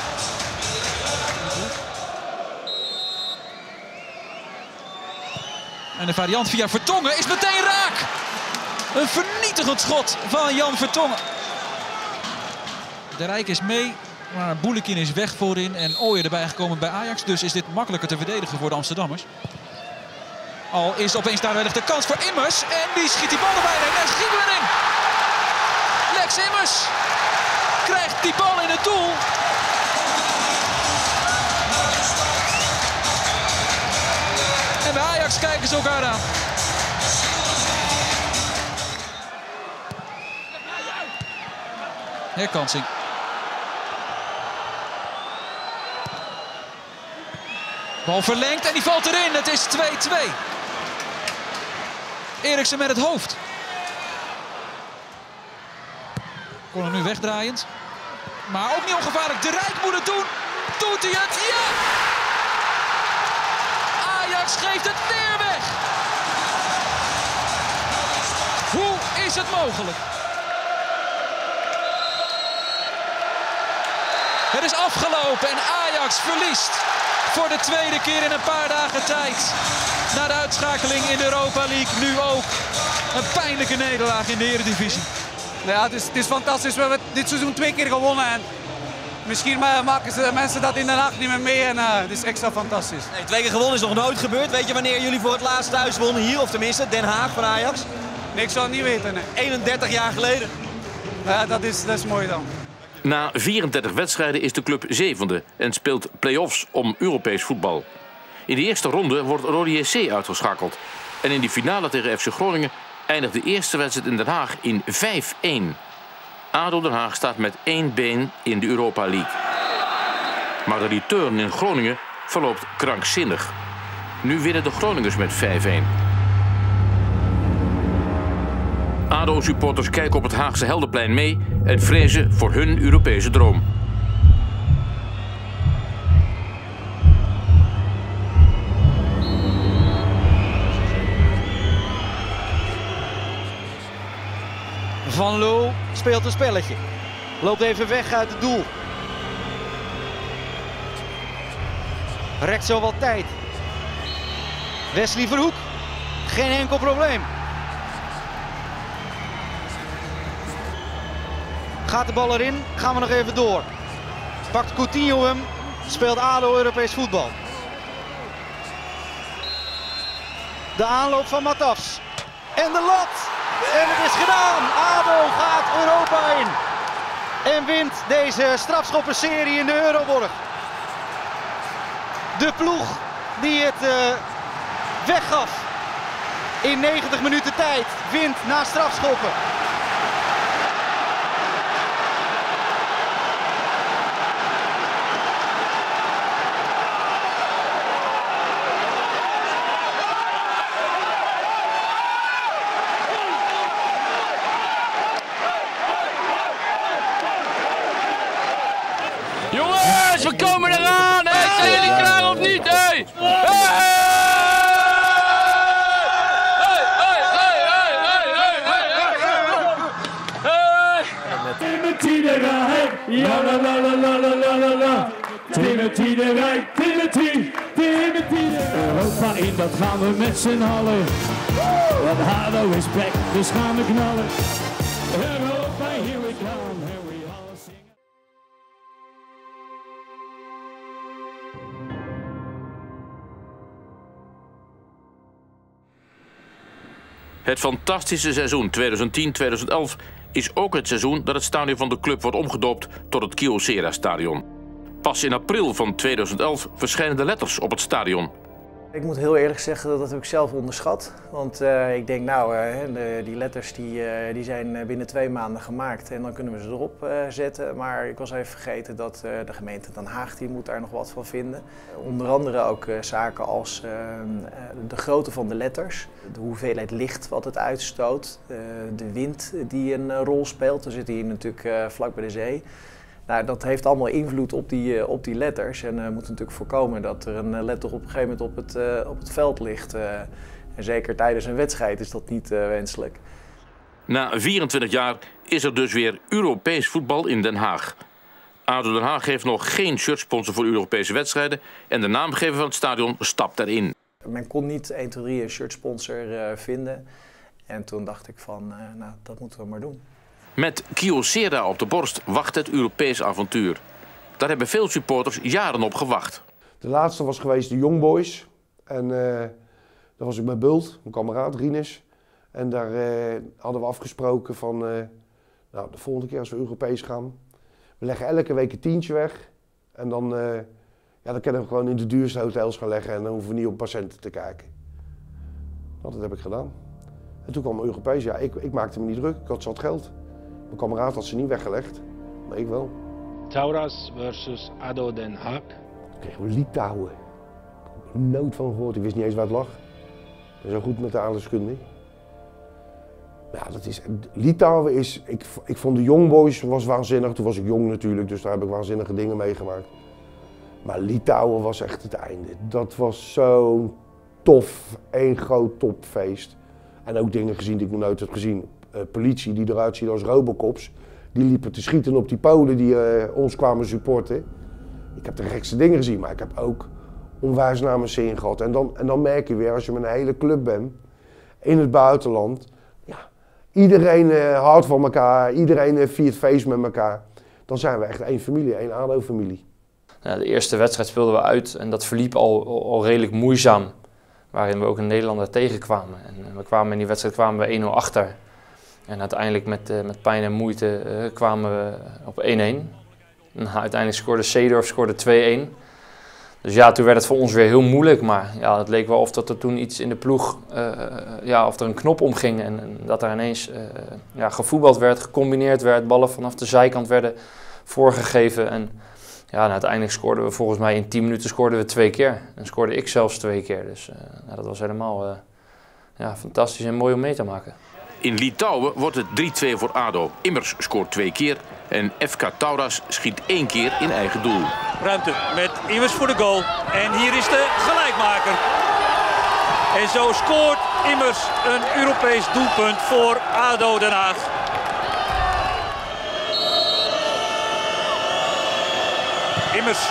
En de variant via Vertongen is meteen raak. Een vernietigend schot van Jan Vertongen. De Rijk is mee, maar Boulikin is weg voorin en Ooyer erbij gekomen bij Ajax. Dus is dit makkelijker te verdedigen voor de Amsterdammers. Al is opeens daar wellicht de kans voor Immers. En die schiet die bal erbij en schiet erin. Lex Immers krijgt die bal in het doel. En bij Ajax kijken ze elkaar aan. Herkansing. Bal verlengd en die valt erin. Het is twee twee. Eriksen met het hoofd. Kon er nu wegdraaiend. Maar ook niet ongevaarlijk. De Rijk moet het doen. Doet hij het? Ja! Ajax geeft het weer weg. Hoe is het mogelijk? Het is afgelopen en Ajax verliest voor de tweede keer in een paar dagen tijd. Na de uitschakeling in de Europa League nu ook een pijnlijke nederlaag in de Eredivisie. Ja, het, is, het is fantastisch. We hebben dit seizoen twee keer gewonnen. En misschien maken ze, mensen dat in Den Haag niet meer mee. En uh, het is extra fantastisch. Nee, twee keer gewonnen is nog nooit gebeurd. Weet je wanneer jullie voor het laatst thuis wonnen hier? Of tenminste Den Haag van Ajax? Nee, ik zou het niet weten. Nee. eenendertig jaar geleden. Ja, dat is, dat is mooi dan. Na vierendertig wedstrijden is de club zevende en speelt play-offs om Europees voetbal. In de eerste ronde wordt Rode J C uitgeschakeld. En in de finale tegen F C Groningen eindigt de eerste wedstrijd in Den Haag in vijf een. ADO Den Haag staat met één been in de Europa League. Maar de return in Groningen verloopt krankzinnig. Nu winnen de Groningers met vijf een. ADO-supporters kijken op het Haagse Heldenplein mee en vrezen voor hun Europese droom. Van Loo speelt een spelletje. Loopt even weg uit het doel. Rekt zo wat tijd. Wesley Verhoek. Geen enkel probleem. Gaat de bal erin, gaan we nog even door. Pakt Coutinho hem, speelt ADO Europees voetbal. De aanloop van Matafs. En de lat. En het is gedaan. ADO gaat Europa in. En wint deze strafschoppenserie in de Euroborg. De ploeg die het uh, weggaf in negentig minuten tijd wint na strafschoppen. Jongens, we komen eraan! Hey, zijn jullie klaar of niet? Hey! Hey! Timothy de Rijk, ja la la la la la la la la. Timothy de Rijk, Timothy, Timothy de Rijk. Europa in, dat gaan we met z'n allen. Want ADO is back, dus gaan we knallen. Europa, here we come, here we all sing. Het fantastische seizoen tweeduizend tien tweeduizend elf is ook het seizoen dat het stadion van de club wordt omgedoopt tot het Kyocera-stadion. Pas in april van tweeduizend elf verschijnen de letters op het stadion. Ik moet heel eerlijk zeggen dat dat heb ik zelf onderschat. Want uh, ik denk nou, uh, de, die letters die, uh, die zijn binnen twee maanden gemaakt en dan kunnen we ze erop uh, zetten. Maar ik was even vergeten dat uh, de gemeente Den Haag die moet daar nog wat van vinden. Uh, onder andere ook uh, zaken als uh, de grootte van de letters, de hoeveelheid licht wat het uitstoot, uh, de wind die een uh, rol speelt. We zitten hier natuurlijk uh, vlak bij de zee. Nou, dat heeft allemaal invloed op die, uh, op die letters. En we uh, moeten natuurlijk voorkomen dat er een letter op een gegeven moment op het, uh, op het veld ligt. Uh, en zeker tijdens een wedstrijd is dat niet uh, wenselijk. Na vierentwintig jaar is er dus weer Europees voetbal in Den Haag. ADO Den Haag heeft nog geen shirtsponsor voor Europese wedstrijden en de naamgever van het stadion stapt erin. Men kon niet één, twee, drie een shirtsponsor uh, vinden. En toen dacht ik van, uh, nou, dat moeten we maar doen. Met Kyocera op de borst wacht het Europees avontuur. Daar hebben veel supporters jaren op gewacht. De laatste was geweest de Young Boys. En uh, daar was ik met Bult, mijn kameraad Rinus. En daar uh, hadden we afgesproken van, uh, nou, de volgende keer als we Europees gaan, we leggen elke week een tientje weg. En dan, uh, ja, dan kunnen we gewoon in de duurste hotels gaan leggen en dan hoeven we niet op patiënten te kijken. Nou, dat heb ik gedaan. En toen kwam Europees. Ja, ik, ik maakte me niet druk, ik had zat geld. Mijn kameraad had ze niet weggelegd, maar ik wel. Tauras versus ADO Den Haag. Toen kregen we Litouwen. Ik heb er nooit van gehoord, ik wist niet eens waar het lag. Ik ben zo goed met de aardrijkskunde. Ja, dat is, Litouwen is, ik, ik vond de Young Boys was waanzinnig. Toen was ik jong natuurlijk, dus daar heb ik waanzinnige dingen meegemaakt. Maar Litouwen was echt het einde. Dat was zo'n tof, één groot topfeest. En ook dingen gezien die ik nog nooit heb gezien. Uh, politie die eruit ziet als Robocops. Die liepen te schieten op die Polen die uh, ons kwamen supporten. Ik heb de gekste dingen gezien, maar ik heb ook onwijs naar mijn zin gehad. En dan, en dan merk je weer, als je met een hele club bent, in het buitenland. Ja, iedereen uh, houdt van elkaar, iedereen uh, viert feest met elkaar. Dan zijn we echt één familie, één ADO-familie. Ja, de eerste wedstrijd speelden we uit en dat verliep al, al redelijk moeizaam. Waarin we ook een Nederlander tegenkwamen. En we kwamen in die wedstrijd kwamen we één nul achter. En uiteindelijk met, uh, met pijn en moeite uh, kwamen we op één-één. En uiteindelijk scoorde Seedorf scoorde twee-één. Dus ja, toen werd het voor ons weer heel moeilijk. Maar ja, het leek wel of dat er toen iets in de ploeg, uh, ja, of er een knop omging. En, en dat er ineens uh, ja, gevoetbald werd, gecombineerd werd. Ballen vanaf de zijkant werden voorgegeven. En ja, en uiteindelijk scoorden we volgens mij in tien minuten scoorden we twee keer. En scoorde ik zelfs twee keer. Dus uh, nou, dat was helemaal uh, ja, fantastisch en mooi om mee te maken. In Litouwen wordt het drie twee voor ADO. Immers scoort twee keer en F K Tauras schiet één keer in eigen doel. Ruimte met Immers voor de goal. En hier is de gelijkmaker. En zo scoort Immers een Europees doelpunt voor ADO Den Haag. Immers.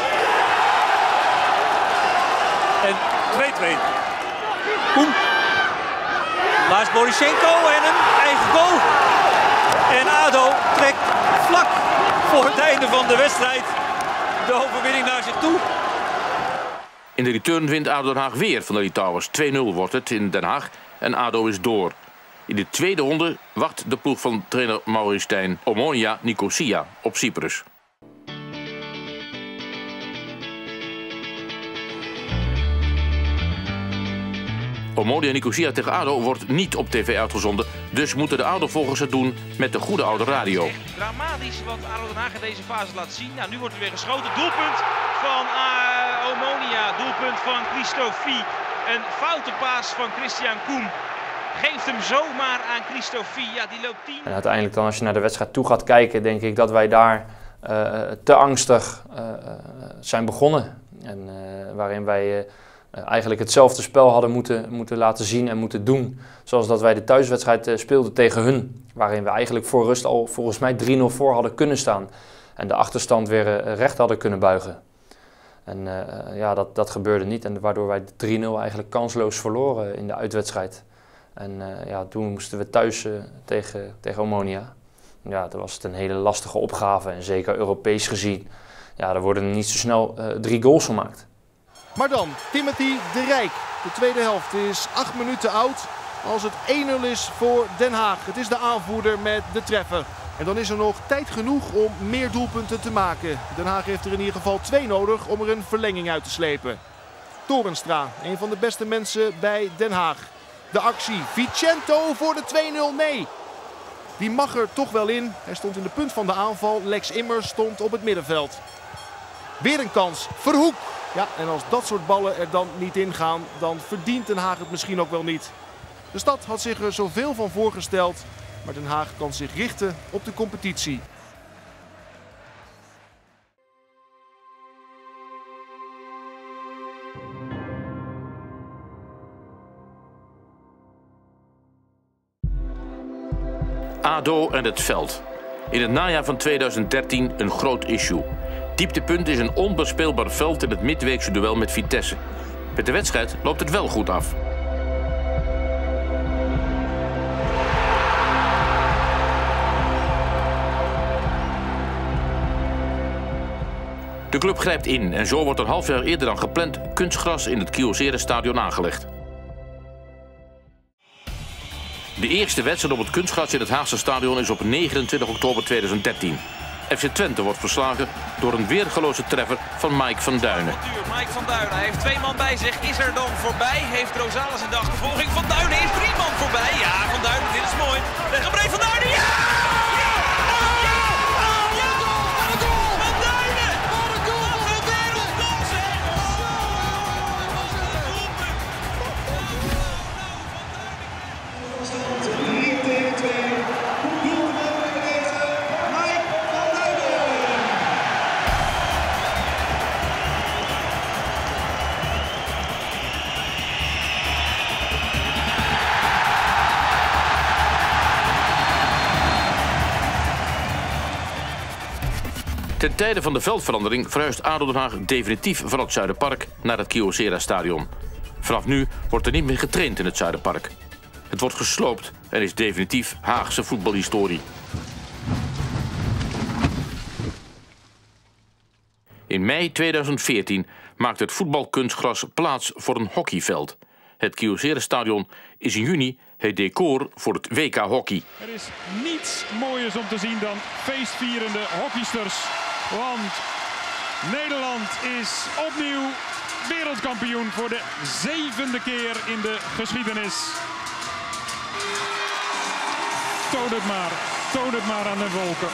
En twee-twee. Koen. Lars Borysenko en een eigen goal. En ADO trekt vlak voor het einde van de wedstrijd de overwinning naar zich toe. In de return wint ADO Den Haag weer van de Litouwers. twee nul wordt het in Den Haag en ADO is door. In de tweede ronde wacht de ploeg van trainer Maurice Stijn Omonia Nicosia op Cyprus. Omonia Nicosia tegen ADO wordt niet op tv uitgezonden, dus moeten de ADO-volgers het doen met de goede oude radio. Dramatisch wat ADO Den Haag in deze fase laat zien. Nou, nu wordt er weer geschoten. Doelpunt van uh, Omonia, doelpunt van Christophe. Een foute paas van Christian Koen. Geeft hem zomaar aan Christophe. Ja, die loopt tien. En uiteindelijk dan als je naar de wedstrijd toe gaat kijken, denk ik dat wij daar uh, te angstig uh, zijn begonnen. En uh, waarin wij uh, Uh, eigenlijk hetzelfde spel hadden moeten, moeten laten zien en moeten doen. Zoals dat wij de thuiswedstrijd uh, speelden tegen hun. Waarin we eigenlijk voor rust al volgens mij drie nul voor hadden kunnen staan. En de achterstand weer uh, recht hadden kunnen buigen. En uh, ja, dat, dat gebeurde niet. En waardoor wij drie nul eigenlijk kansloos verloren in de uitwedstrijd. En uh, ja, toen moesten we thuis uh, tegen, tegen Omonia. Ja, dan was het een hele lastige opgave. En zeker Europees gezien. Ja, er worden niet zo snel uh, drie goals gemaakt. Maar dan Timothy de Rijk. De tweede helft is acht minuten oud als het één nul is voor Den Haag. Het is de aanvoerder met de treffer. En dan is er nog tijd genoeg om meer doelpunten te maken. Den Haag heeft er in ieder geval twee nodig om er een verlenging uit te slepen. Torenstra, een van de beste mensen bij Den Haag. De actie, Vicento voor de twee nul, nee. Die mag er toch wel in. Hij stond in de punt van de aanval. Lex Immers stond op het middenveld. Weer een kans, Verhoek. Ja, en als dat soort ballen er dan niet in gaan, dan verdient Den Haag het misschien ook wel niet. De stad had zich er zoveel van voorgesteld, maar Den Haag kan zich richten op de competitie. A D O en het veld. In het najaar van tweeduizend dertien een groot issue. Dieptepunt is een onbespeelbaar veld in het midweekse duel met Vitesse. Met de wedstrijd loopt het wel goed af. De club grijpt in en zo wordt een half jaar eerder dan gepland kunstgras in het Kyocera-stadion aangelegd. De eerste wedstrijd op het kunstgras in het Haagse stadion is op negenentwintig oktober tweeduizend dertien. F C Twente wordt verslagen door een weergeloze treffer van Mike van Duinen. Mike van Duinen, hij heeft twee man bij zich. Is er dan voorbij? Heeft Rosales in de achtervolging? Van Duinen is drie man voorbij. Ja, Van Duinen, dit is mooi. Weggebreid Van Duinen, ja! Ten tijde van de veldverandering verhuist A D O Den Haag definitief van het Zuiderpark naar het Kyocera-stadion. Vanaf nu wordt er niet meer getraind in het Zuiderpark. Het wordt gesloopt en is definitief Haagse voetbalhistorie. In mei tweeduizend veertien maakt het voetbalkunstgras plaats voor een hockeyveld. Het Kyocera-stadion is in juni het decor voor het W K hockey. Er is niets mooiers om te zien dan feestvierende hockeysters. Want Nederland is opnieuw wereldkampioen voor de zevende keer in de geschiedenis. Toon het maar, toon het maar aan de wolken.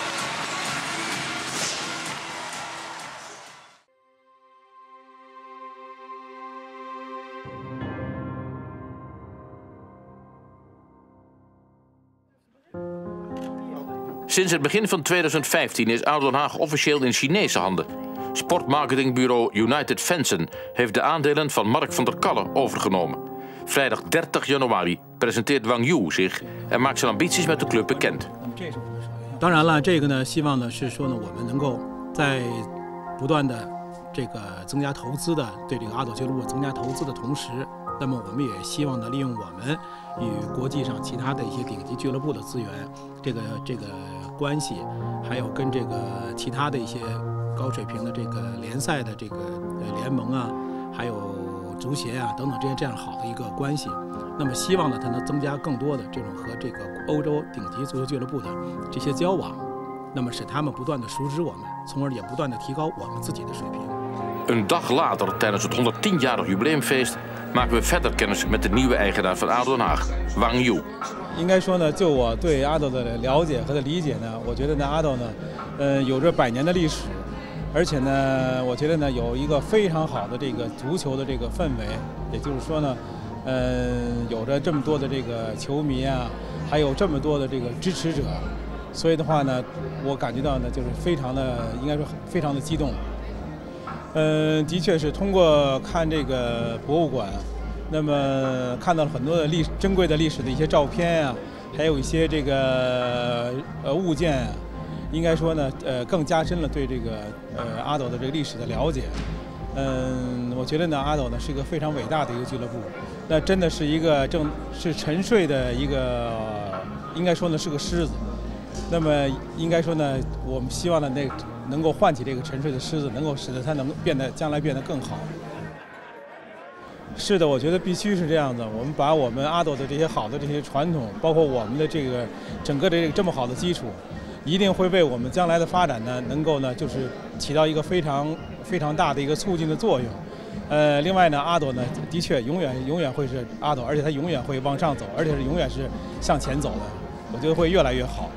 Sinds het begin van tweeduizend vijftien is A D O Den Haag officieel in Chinese handen. Sportmarketingbureau United Fansen heeft de aandelen van Mark van der Kalle overgenomen. Vrijdag dertig januari presenteert Wang Yu zich en maakt zijn ambities met de club bekend. 当然了，这个呢，希望呢是说呢，我们能够在不断的这个增加投资的，对这个阿斗俱乐部增加投资的同时，那么我们也希望呢，利用我们与国际上其他的一些顶级俱乐部的资源，这个这个关系，还有跟这个其他的一些高水平的这个联赛的这个呃联盟啊，还有足协啊等等这些这样好的一个关系。那么希望呢，它能增加更多的这种和这个欧洲顶级足球俱乐部的这些交往，那么使他们不断的熟知我们，从而也不断的提高我们自己的水平。 Een dag later, tijdens het honderdtienjarig jubileumfeest, maken we verder kennis met de nieuwe eigenaar van A D O Den Haag, Wang Yu. 应该说呢，就我对阿斗的了解和的理解呢，我觉得呢，阿斗呢，呃，有着百年的历史，而且呢，我觉得呢，有一个非常好的这个足球的这个氛围，也就是说呢，嗯，有着这么多的这个球迷啊，还有这么多的这个支持者，所以的话呢，我感觉到呢，就是非常的，应该说非常的激动。嗯，的确是通过看这个博物馆。 那么看到了很多的历珍贵的历史的一些照片啊，还有一些这个呃物件啊，应该说呢，呃更加深了对这个呃阿斗的这个历史的了解。嗯，我觉得呢，阿斗呢是一个非常伟大的一个俱乐部，那真的是一个正是沉睡的一个，应该说呢是个狮子。那么应该说呢，我们希望呢那能够唤起这个沉睡的狮子，能够使得它能变得将来变得更好。 是的，我觉得必须是这样的。我们把我们阿斗的这些好的这些传统，包括我们的这个整个的这个这么好的基础，一定会为我们将来的发展呢，能够呢就是起到一个非常非常大的一个促进的作用。呃，另外呢，阿斗呢的确永远永远会是阿斗，而且它永远会往上走，而且是永远是向前走的。我觉得会越来越好。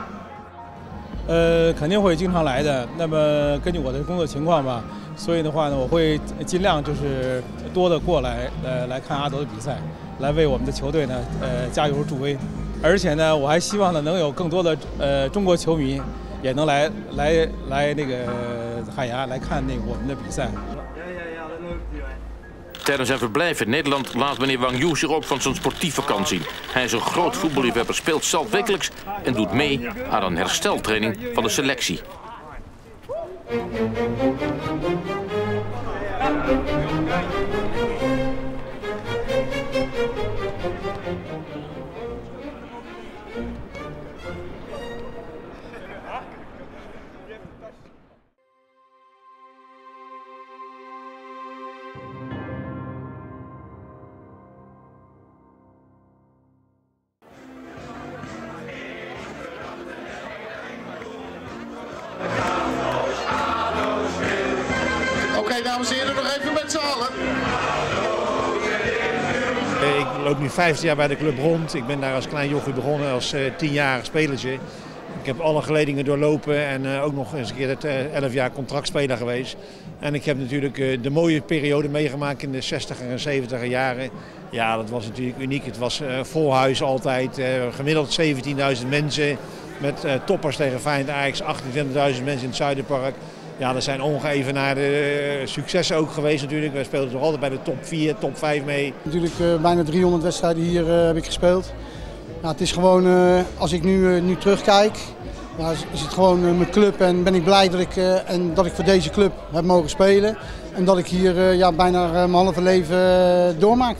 呃，肯定会经常来的。那么根据我的工作情况吧。 所以的话呢，我会尽量就是多的过来，呃，来看阿斗的比赛，来为我们的球队呢，呃，加油助威。而且呢，我还希望呢，能有更多的呃中国球迷也能来来来那个海牙来看那个我们的比赛。 Tijdens zijn verblijf in Nederland laat meneer Wang Yu zich op van zijn sportieve kant zien. Hij is een groot voetballiefhebber, speelt zelf wekelijks en doet mee aan een hersteltraining van de selectie. Oké, dames en heren, nog even met z'n allen. Ik loop nu vijftien jaar bij de club rond. Ik ben daar als klein jochie begonnen, als uh, tienjarig spelertje. Ik heb alle geledingen doorlopen en uh, ook nog eens een keer het uh, elf jaar contractspeler geweest. En ik heb natuurlijk uh, de mooie periode meegemaakt in de zestiger en zeventiger jaren. Ja, dat was natuurlijk uniek. Het was uh, vol huis altijd, uh, gemiddeld zeventienduizend mensen. Met uh, toppers tegen Feyenoord Ajax, achtentwintigduizend mensen in het Zuiderpark. Ja, er zijn ongeëvenaarde uh, successen ook geweest natuurlijk. We speelden toch altijd bij de top vier, top vijf mee. Natuurlijk uh, bijna driehonderd wedstrijden hier uh, heb ik gespeeld. Ja, het is gewoon, uh, als ik nu, uh, nu terugkijk, ja, is, is het gewoon uh, mijn club en ben ik blij dat ik, uh, en dat ik voor deze club heb mogen spelen. En dat ik hier uh, ja, bijna uh, mijn halve leven uh, doormaak.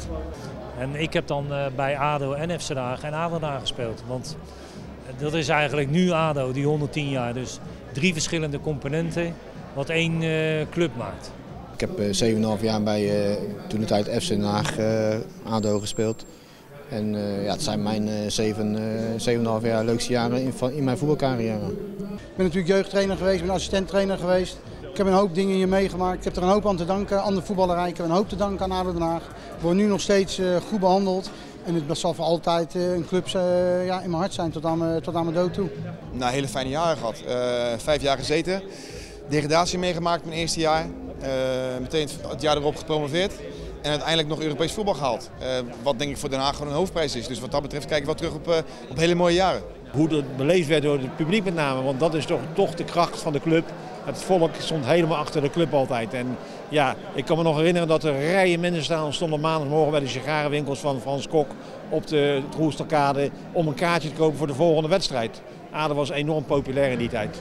En ik heb dan uh, bij ADO en F C Den Haag en ADO Den Haag gespeeld. Want dat is eigenlijk nu ADO, die honderdtien jaar. Dus drie verschillende componenten wat één uh, club maakt. Ik heb uh, zeven komma vijf jaar bij uh, toen de tijd F C Den Haag uh, ADO gespeeld. En uh, ja, het zijn mijn uh, zeven, uh, zeven komma vijf jaar leukste jaren in, van, in mijn voetbalcarrière. Ik ben natuurlijk jeugdtrainer geweest, ik ben assistenttrainer geweest. Ik heb een hoop dingen hier meegemaakt. Ik heb er een hoop aan te danken aan de voetballerij. Ik heb een hoop te danken aan ADO Den Haag. Ik word nu nog steeds uh, goed behandeld. En het zal voor altijd uh, een club uh, ja, in mijn hart zijn tot aan, uh, tot aan mijn dood toe. Nou, hele fijne jaren gehad. Uh, vijf jaar gezeten. Degradatie meegemaakt mijn eerste jaar. Uh, meteen het jaar erop gepromoveerd. En uiteindelijk nog Europees voetbal gehaald. Uh, wat denk ik voor Den Haag gewoon een hoofdprijs is. Dus wat dat betreft kijk ik wel terug op, uh, op hele mooie jaren. Hoe dat beleefd werd door het publiek met name, want dat is toch, toch de kracht van de club. Het volk stond helemaal achter de club altijd. En ja, ik kan me nog herinneren dat er rijen mensen staan, stonden maandagmorgen bij de sigarenwinkels van Frans Kok op de Troesterkade om een kaartje te kopen voor de volgende wedstrijd. ADO was enorm populair in die tijd.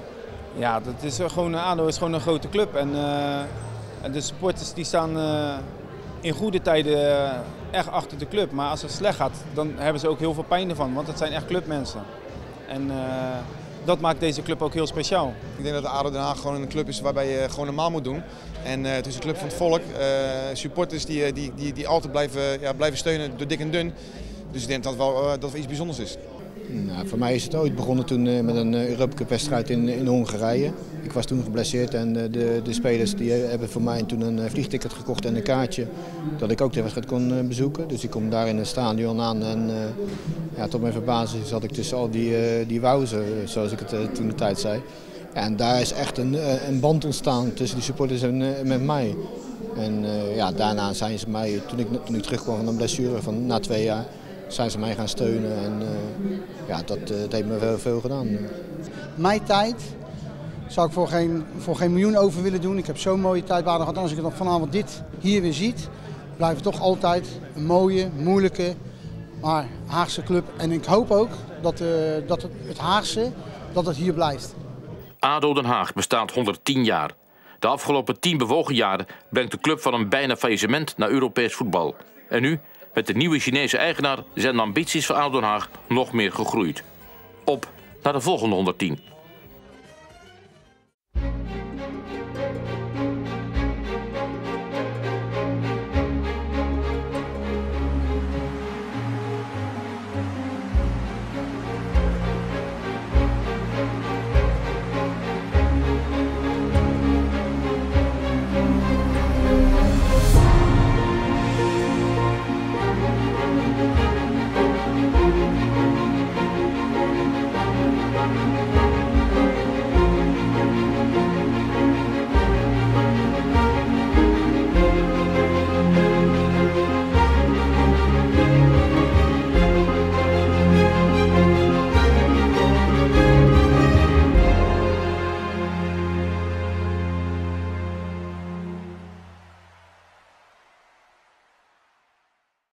Ja, dat is gewoon, ADO is gewoon een grote club en uh, de supporters die staan uh, in goede tijden uh, echt achter de club. Maar als het slecht gaat, dan hebben ze ook heel veel pijn ervan, want het zijn echt clubmensen. En uh, dat maakt deze club ook heel speciaal. Ik denk dat de ADO Den Haag gewoon een club is waarbij je gewoon normaal moet doen. En uh, het is een club van het volk, uh, supporters die, die, die, die altijd blijven, ja, blijven steunen door dik en dun. Dus ik denk dat het wel, uh, dat het iets bijzonders is. Nou, voor mij is het ooit begonnen toen uh, met een uh, Europa Cup wedstrijd in, in Hongarije. Ik was toen geblesseerd en uh, de, de spelers die hebben voor mij toen een uh, vliegticket gekocht en een kaartje dat ik ook de wedstrijd kon uh, bezoeken. Dus ik kom daar in het stadion aan en uh, ja, tot mijn verbazing zat ik tussen al die, uh, die wauzen, zoals ik het uh, toen de tijd zei. En daar is echt een, uh, een band ontstaan tussen die supporters en uh, met mij. En uh, ja, daarna zijn ze mij, toen ik, toen ik terugkwam van een blessure van na twee jaar, zijn ze mij gaan steunen en uh, ja, dat, uh, dat heeft me veel, veel gedaan. Mijn tijd zou ik voor geen, voor geen miljoen over willen doen. Ik heb zo'n mooie tijd bij gehad. En als ik dan vanavond dit hier weer ziet, blijft het toch altijd een mooie, moeilijke, maar Haagse club. En ik hoop ook dat, uh, dat het, het Haagse, dat het hier blijft. ADO Den Haag bestaat honderdtien jaar. De afgelopen tien bewogen jaren brengt de club van een bijna faillissement naar Europees voetbal. En nu, met de nieuwe Chinese eigenaar, zijn de ambities van ADO Den Haag nog meer gegroeid. Op naar de volgende honderdtien.